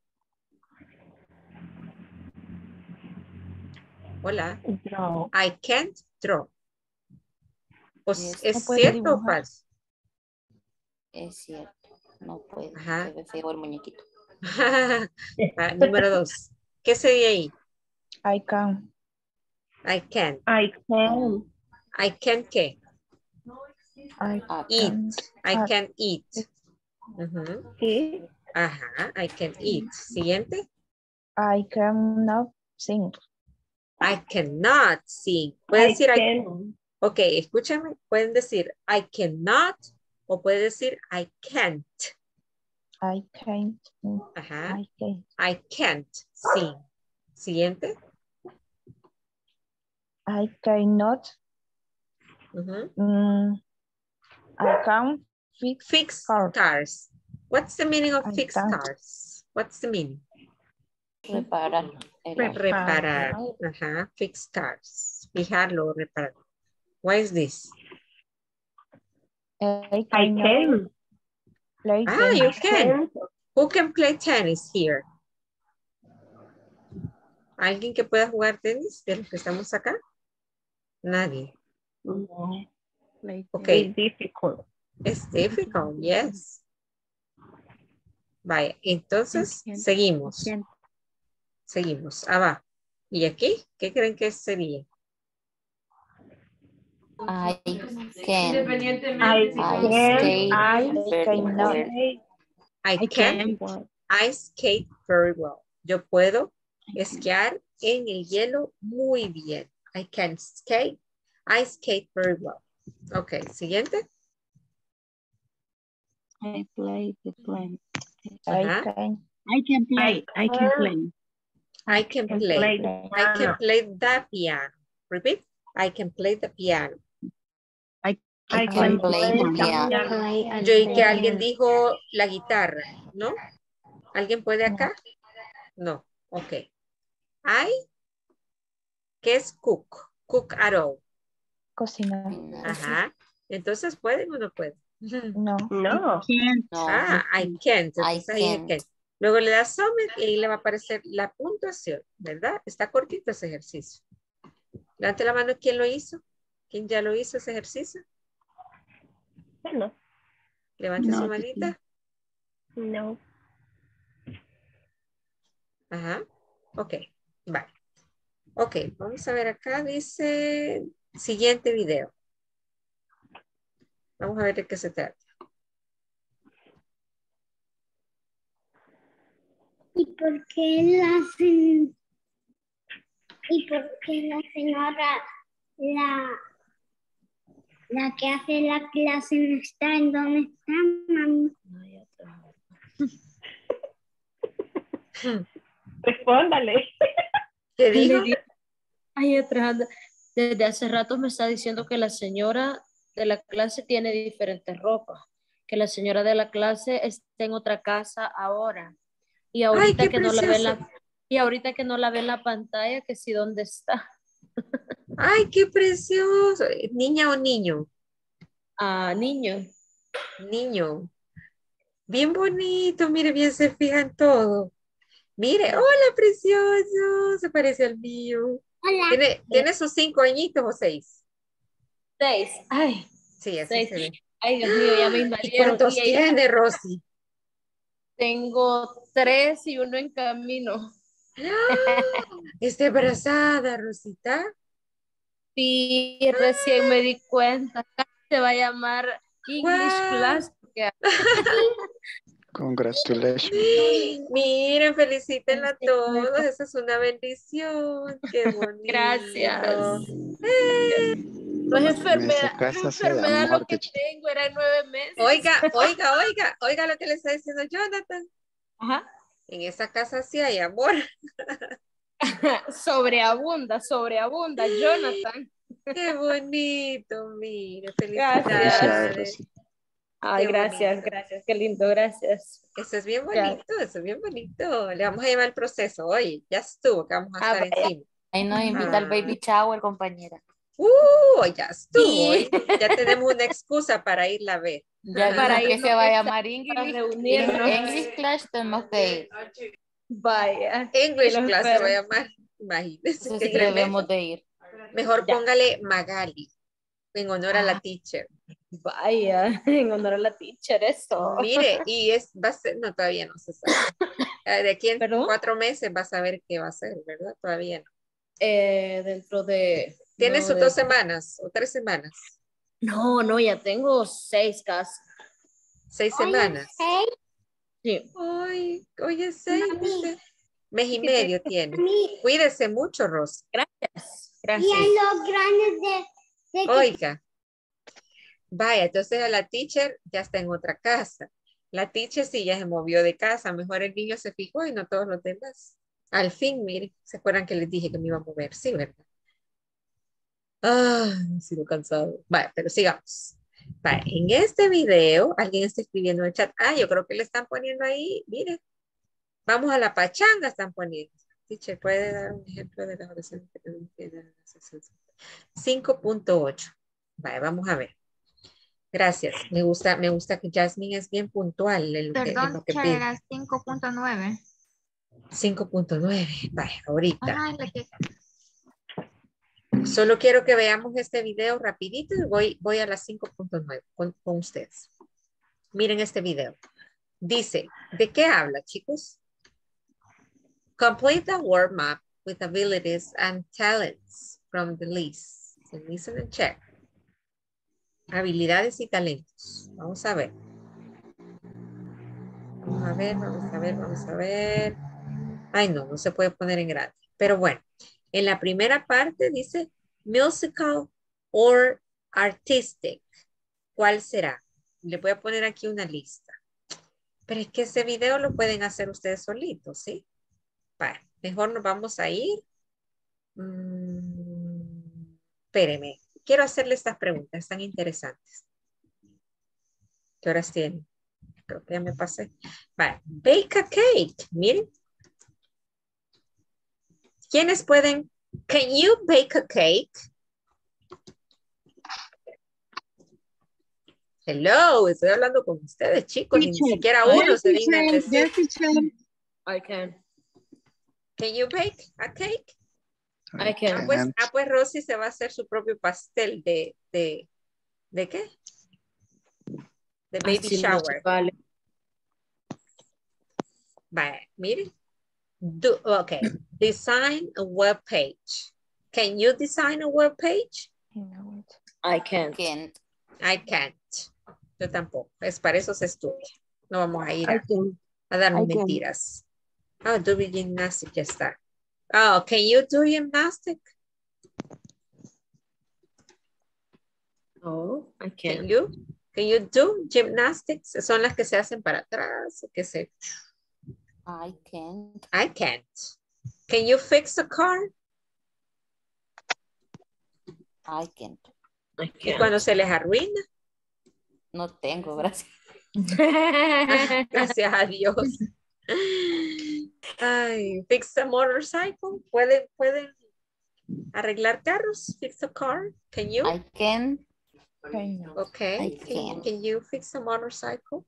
Hola. Draw. I can't draw. Yes, ¿Es cierto o falso? Es cierto. No puedo. Ajá. Se ve feo el muñequito. Número 2. ¿Qué sería ahí? I can. I can. I can. I can ¿qué? Eat. I can eat. Sí. Ajá, I can eat. Siguiente. I cannot sing. I cannot sing. Puede decir Ok, escúchame. Pueden decir I cannot o puede decir I can't. I can't. Ajá. I can't sing. Siguiente. I cannot. I can fix cars. What's the meaning of fix cars? What's the meaning? Reparar. Reparar. Ajá. Fix cars. Fijarlo, reparar. What is this? I can play tennis. You can. Who can play tennis here? ¿Alguien que pueda jugar tenis de los que estamos acá? Nadie. No. Okay. It's difficult. It's difficult, yes. Vaya, entonces seguimos. Seguimos. Abajo. ¿Y aquí? ¿Qué creen que sería? I can. I skate very well. Yo puedo esquiar en el hielo muy bien. I can skate. I skate very well. Ok, siguiente. I play the plane. I can play. I can play. I can play. I can play the piano. Repeat. I can play the piano. I can play the piano. Yo oí que alguien dijo la guitarra, ¿no? ¿Alguien puede acá? No. Ok. I, ¿qué es cook? Cook at all. Cocinar. Ajá. Entonces, ¿pueden o no pueden? No. No. Ah, I can't. Entonces ahí es can't. Luego le da submit y ahí le va a aparecer la puntuación, ¿verdad? Está cortito ese ejercicio. Levante la mano, ¿quién lo hizo? ¿Quién ya lo hizo ese ejercicio? No. Levante su manita. No. Ajá. Ok. Vale. Ok, vamos a ver acá. Dice siguiente video. Vamos a ver de qué se trata. ¿Y por qué la señora, la que hace la clase no está? ¿En dónde está, mami? Respóndale. ¿Qué dijo? Ay, atrás, desde hace rato me está diciendo que la señora de la clase tiene diferentes ropas, que la señora de la clase está en otra casa ahora. Y ahorita Ay, que no la ve en precioso. ahorita que no la ve en la pantalla, que sí dónde está. Ay, qué precioso. ¿Niña o niño? Ah, niño. Niño. Bien bonito, mire, bien se fijan todo. Mire, hola, precioso. Se parece al mío. Hola. ¿Tiene sus 5 añitos o 6? 6. Ay. Sí, así 6. se ve. Ay, Dios mío, ya me ¿Y invadieron. cuántos tiene, Rosy? Tengo 3 y 1 en camino. ¿Está embarazada, Rosita? Sí, recién me di cuenta. Se va a llamar English Wow. Class. Congratulations. Miren, felicítenla a todos. Esa es una bendición. Qué bonito. Gracias. No es En enfermedad, esa no es casa se enfermedad llama lo que tengo, era 9 meses. Oiga lo que le está diciendo Jonathan. Ajá. En esa casa sí hay amor. Sobreabunda, Jonathan. Qué bonito, mire, Gracias. felicidades. Ay, Qué gracias, bonito. gracias, qué lindo, gracias. Eso es bien bonito, eso es bien bonito. Le vamos a llevar el proceso. Oye, ya estuvo, que vamos a estar vaya. encima. Ahí nos invita al baby shower, compañera. Ya estuvo. Sí. Ya tenemos una excusa para irla a ver. Ya Para dijo que irnos se va a a llamar para English. reunirnos. English Clash, tenemos que ir. Vaya. English los class se va a espero. llamar. Imagínense Eso qué sí debemos tremendo. de ir. Mejor Ya. póngale Magali en honor a la teacher. Vaya, en honor a la teacher, eso. Mire, y va a ser, no, todavía no se sabe. De aquí en ¿Perdón? 4 meses va a saber qué va a ser, ¿verdad? Todavía no. Dentro de... ¿Tiene no, sus de- 2 semanas o 3 semanas? No, ya tengo 6 casi. 6 semanas. Sí. Ay, oye, 6. Mami. Mes y medio tiene. Cuídese mucho, Rosa. Gracias. Y a los grandes de Oiga. Vaya, entonces a la teacher ya está en otra casa. La teacher sí ya se movió de casa. Mejor el niño se fijó y no todos los demás. Al fin, mire, ¿se acuerdan que les dije que me iba a mover? Sí, ¿verdad? Ah, sigo cansado. Vale, pero sigamos. Vale, en este video, alguien está escribiendo en el chat. Ah, yo creo que le están poniendo ahí, mire. Vamos a la pachanga, están poniendo. Teacher, ¿puede dar un ejemplo de las oraciones que tenemos que dar en la sesión? 5.8. Vale, vamos a ver. Gracias. Me gusta que Jasmine es bien puntual en lo que pide. Era 5.9. 5.9. Vale, ahorita. Ajá, la que... Solo quiero que veamos este video rapidito y voy a las 5.9 con ustedes. Miren este video. Dice, ¿de qué habla, chicos? Complete the word map with abilities and talents from the list. So listen and check. Habilidades y talentos. Vamos a ver. Vamos a ver. Ay, no se puede poner en grande. Pero bueno, en la primera parte dice musical or artistic. ¿Cuál será? Le voy a poner aquí una lista. Pero es que ese video lo pueden hacer ustedes solitos, ¿sí? Bueno, mejor nos vamos a ir. Espéreme. Quiero hacerle estas preguntas, están interesantes. ¿Qué horas tienen? creo que ya me pasé. Vale. Bake a cake. Miren. ¿Quiénes pueden? Can you bake a cake? Hello, estoy hablando con ustedes, chicos. Ni siquiera uno se digna de decir. I can. Can you bake a cake? I can. Pues Rosy se va a hacer su propio pastel ¿de qué? De baby Así no shower. se vale. Vale, miren. Okay. Design a web page. Can you design a web page? I can't. I can't. Yo tampoco. Es para eso se estudia. No vamos a ir a darnos mentiras. Oh, do gymnastic, ya está. Oh, can you do gymnastic? Oh, I can. Can you do gymnastics? Son las que se hacen para atrás. Que se... I can't. I can't. Can you fix a car? I can't. ¿Y cuando se les arruina? No tengo, gracias. Gracias a Dios. Ay, fix a motorcycle. ¿Pueden arreglar carros? Fix a car. Can you? I can. Okay. Can you fix a motorcycle?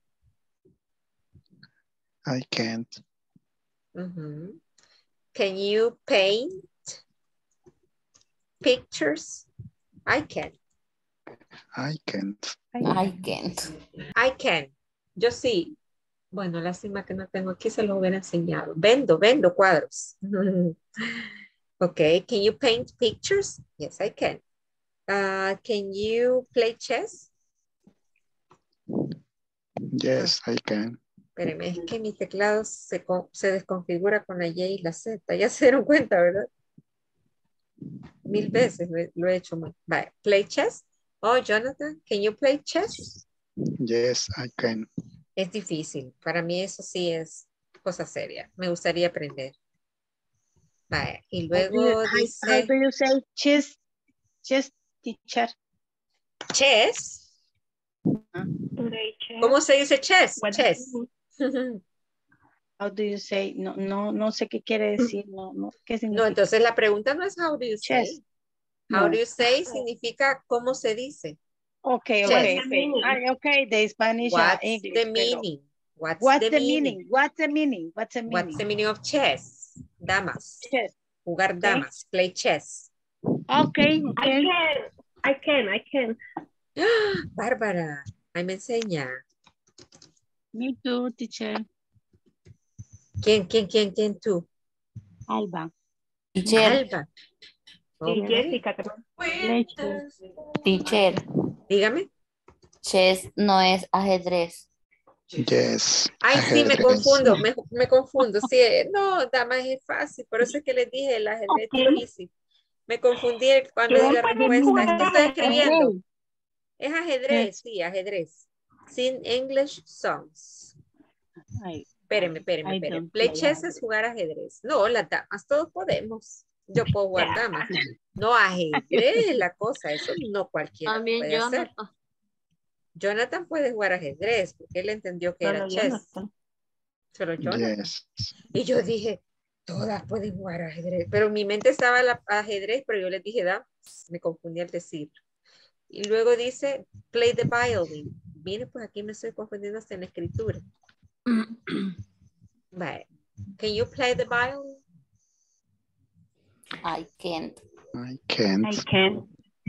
I can't. Can you paint pictures? I can. I can't. I can't. I can. Yo sí. Bueno, lástima que no tengo aquí, se lo hubiera enseñado. Vendo cuadros. Okay, can you paint pictures? Yes, I can. Can you play chess? Yes, I can. Espérenme, es que mi teclado se desconfigura con la Y y la Z. Ya se dieron cuenta, ¿verdad? 1000 veces lo he hecho mal. Vale, play chess. Oh, Jonathan, can you play chess? Yes, I can. Es difícil. Para mí eso sí es cosa seria. Me gustaría aprender. Vale, y luego dice... How do you say chess? Chess, teacher. Chess. ¿Cómo se dice chess? Chess. How do you say? No sé qué quiere decir. ¿Qué significa? No, entonces la pregunta no es how do you say. Chess. How do you say significa cómo se dice. Okay. The Spanish What's English. the meaning? What's the meaning? What's the meaning? What's the meaning of chess? Damas. Chess. Jugar damas. Play chess. Okay. I can. Bárbara, ahí me enseña. Me too, teacher. ¿Quién tú? Alba. Alba. Y Jessica también. Teacher. Dígame. Chess no es ajedrez. Yes. Ay, sí, me confundo, me confundo. Sí, no, damas es fácil, por eso es que les dije el ajedrez es difícil. Me confundí cuando di la respuesta. Es que estoy escribiendo. Es ajedrez, sí, ajedrez. Sin English songs. Espérenme. Play chess es jugar ajedrez. No, las damas, todos podemos. Yo puedo jugar damas. No, ajedrez es la cosa, eso no cualquiera También puede hacer. Jonathan puede jugar ajedrez, porque él entendió que era chess. Solo Jonathan. Yes. Y yo dije, todas pueden jugar ajedrez. Pero en mi mente estaba el ajedrez, pero yo les dije, me confundí al decir. Y luego dice, play the violin. Mire, pues aquí me estoy confundiendo hasta en la escritura. Vale. Can you play the violin? I can't. I can't.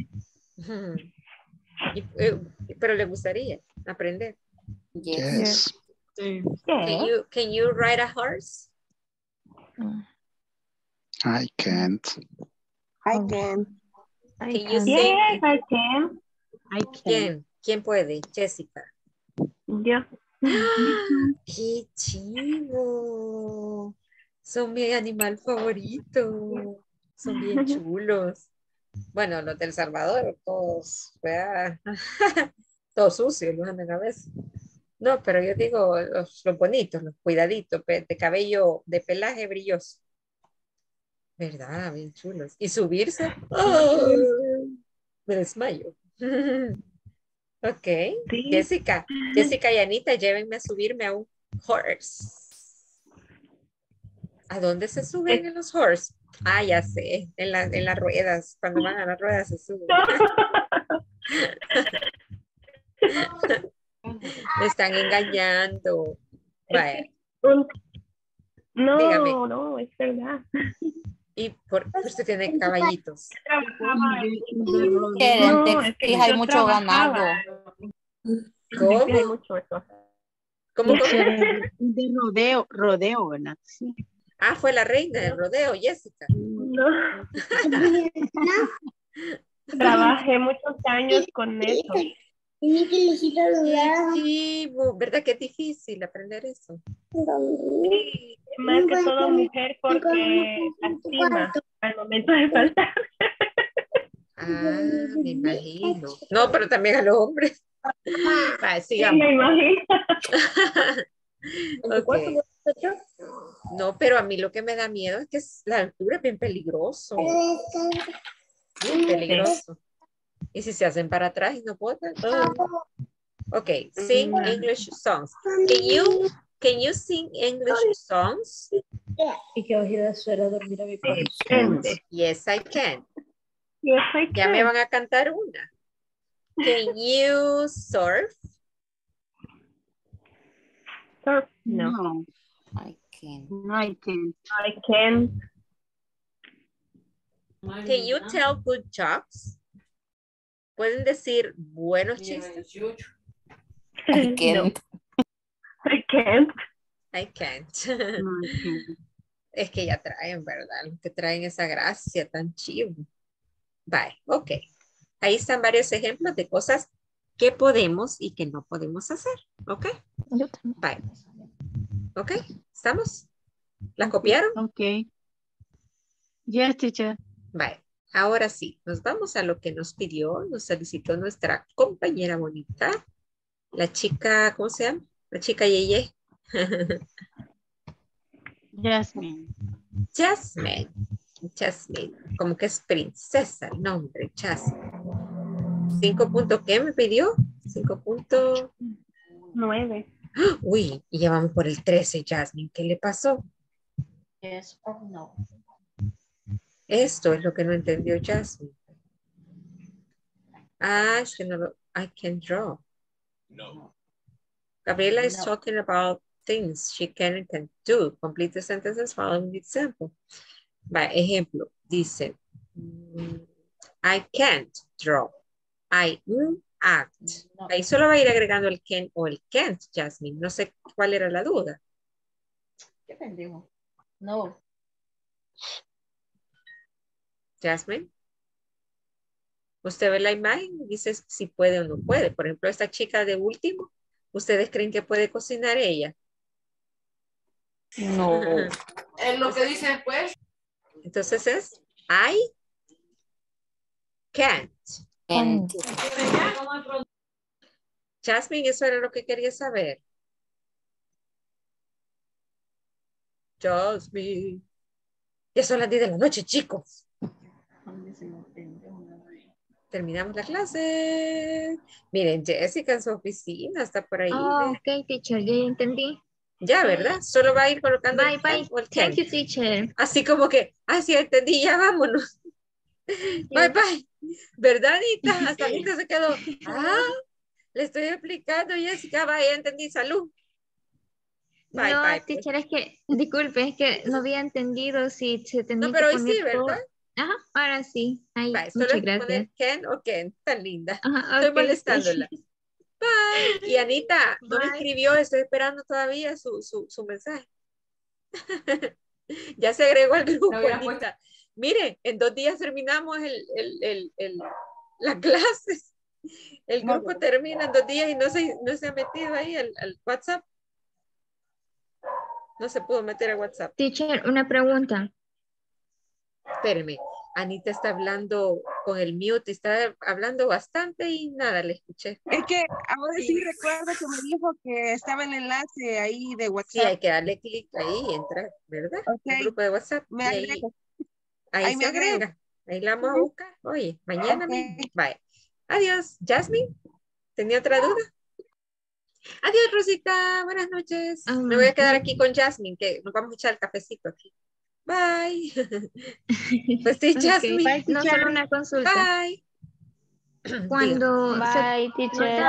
Pero le gustaría aprender. Yes. Can you ride a horse? I can't. I can. Can you sing? Yes, I can. ¿Quién puede? Jessica. Yo. ¡Qué chivo! Son mi animal favorito. Son bien chulos. Bueno, los del Salvador, todos, ¿verdad? Todos sucios, los andan a veces. No, pero yo digo los bonitos, los cuidaditos, de cabello, de pelaje brilloso. ¿Verdad? Bien chulos. Y subirse, ¡oh! Me desmayo. Ok. Sí. Jessica y Anita, llévenme a subirme a un horse. ¿A dónde se suben en los horse? Ah, ya sé, en las ruedas. Cuando van a las ruedas se suben. Me están engañando. Vaya. Dígame. No, es verdad. ¿Y por usted tiene caballitos? En Texas hay mucho ganado. ¿Cómo? Hay mucho eso. ¿Cómo? De rodeo, ¿verdad? Sí. Ah, fue la reina del rodeo, Jessica. No. Trabajé muchos años con eso. Sí, ¿verdad que es difícil aprender eso? Sí, más que todo mujer porque lastima al momento de saltar. Ah, me imagino. No, pero también a los hombres. Vale, Sí, sigamos. me imagino. Okay. No, pero a mí lo que me da miedo es que la altura es bien peligroso. Bien peligroso. Y si se hacen para atrás y no pueden. Ok, sing English songs. Can you sing English songs? ¿Y qué vas a ir a hacer a dormir a mi país? Yes, I can. Yes, I Ya can. me van a cantar una. Can you surf? Surf? No. No. I can't. I can. I can. Can you tell good jokes? ¿Pueden decir buenos chistes? I can't. I can't. I can't. No, I can't. Es que ya traen, ¿verdad? Los que traen esa gracia tan chivo. Bye, ok. Ahí están varios ejemplos de cosas que podemos y que no podemos hacer. ¿Ok? Bye. ¿Ok? ¿Estamos? ¿La copiaron? Ok. Yes, teacher. Bye. Ahora sí, nos vamos a lo que nos pidió, nos solicitó nuestra compañera bonita, la chica, ¿cómo se llama? La chica Yeye. Jasmine. Jasmine. Jasmine, como que es princesa el nombre, Jasmine. 5 puntos, ¿qué me pidió? 5.9. Uy, y ya vamos por el 13, Jasmine. ¿Qué le pasó? Yes or no. Esto es lo que no entendió Jasmine. Ah, es que no lo... I can draw. No. Gabriela is talking about things she can and can't do. Complete the sentences following the example. Va, ejemplo, dice, I can't draw. I act. No. Ahí solo va a ir agregando el can o el can't, Jasmine. No sé cuál era la duda. ¿Qué pendejo? No. Jasmine. Usted ve la imagen y dice si puede o no puede. Por ejemplo, esta chica de último, ¿ustedes creen que puede cocinar ella? No. Es lo que dice después. Entonces es I can't. Jasmine, eso era lo que quería saber. Jasmine. Ya son las 10 de la noche, chicos. Terminamos la clase. Miren, Jessica en su oficina está por ahí. Ok, teacher, ya entendí. Ya, ¿verdad? Solo va a ir colocando Bye, el bye. o el Thank can. you, teacher. Así como que, sí, entendí, ya vámonos. Bye, bye. ¿Verdad, Anita? Hasta Anita se quedó. Le estoy explicando, Jessica, vaya, entendí, salud. Bye, No, bye. teacher, es que, disculpe, es que no había entendido si se tenía No, pero que hoy poner sí, ¿verdad? todo. Ajá, ahora sí. Ay, Bye, solo muchas hay que gracias. poner can o can, tan linda. Ajá, Estoy ok, molestándola. Bye. Y Anita, no me Bye. escribió, estoy esperando todavía su mensaje. Ya se agregó al grupo, Anita. Mire, en 2 días terminamos las clases. El grupo termina en 2 días y no se ha metido ahí al WhatsApp. No se pudo meter a WhatsApp. Teacher, una pregunta. Espéreme, Anita está hablando con el mute, está hablando bastante y nada, le escuché. Es que ahora sí recuerdo que me dijo que estaba el enlace ahí de WhatsApp. Sí, hay que darle clic ahí y entrar, ¿verdad? Okay. El grupo de WhatsApp. Me y agrego. ahí se agrega. Ahí la vamos a buscar. Oye, mañana mismo. Bye. Adiós, Jasmine. ¿Tenía otra duda? Adiós, Rosita. Buenas noches. Me voy a quedar aquí con Jasmine, que nos vamos a echar el cafecito aquí. Bye. Pues sí, Jasmine. Bye, no, solo una consulta. Bye. Cuando Bye, teacher.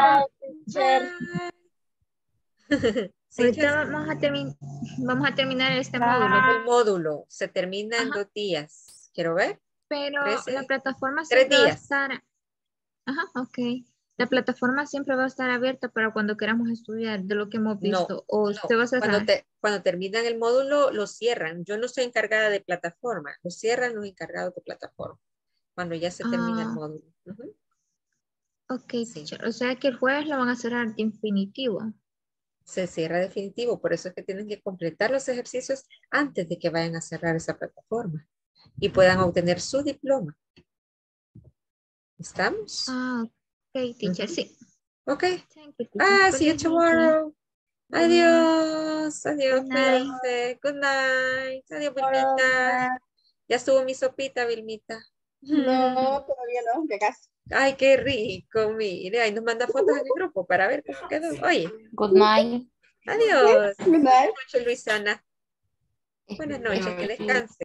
Sí, ahorita vamos a terminar este módulo. el módulo se termina en 2 días. Quiero ver. Pero 13, la plataforma 3 siempre va a días. estar. Ajá, ok. La plataforma siempre va a estar abierta para cuando queramos estudiar de lo que hemos visto. O usted va a cerrar. Cuando terminan el módulo, lo cierran. Yo no soy encargada de plataforma. Lo cierran los encargados de plataforma. Cuando ya se termina el módulo. Ok, teacher. O sea que el jueves lo van a cerrar definitivo. Se cierra definitivo. Por eso es que tienen que completar los ejercicios antes de que vayan a cerrar esa plataforma. Y puedan obtener su diploma. ¿Estamos? Ok, teacher, sí. Ok. Ah, See you tomorrow. Adiós. Adiós. Cuídense. Good night. Adiós, Vilmita. Ya estuvo mi sopita, Vilmita. No, todavía no, de casa. Ay, qué rico. Mire, ahí nos manda fotos en el grupo para ver cómo quedó. Oye. Good night. Adiós. Good night. Buenas noches, Luisana. Buenas noches. Que descanse.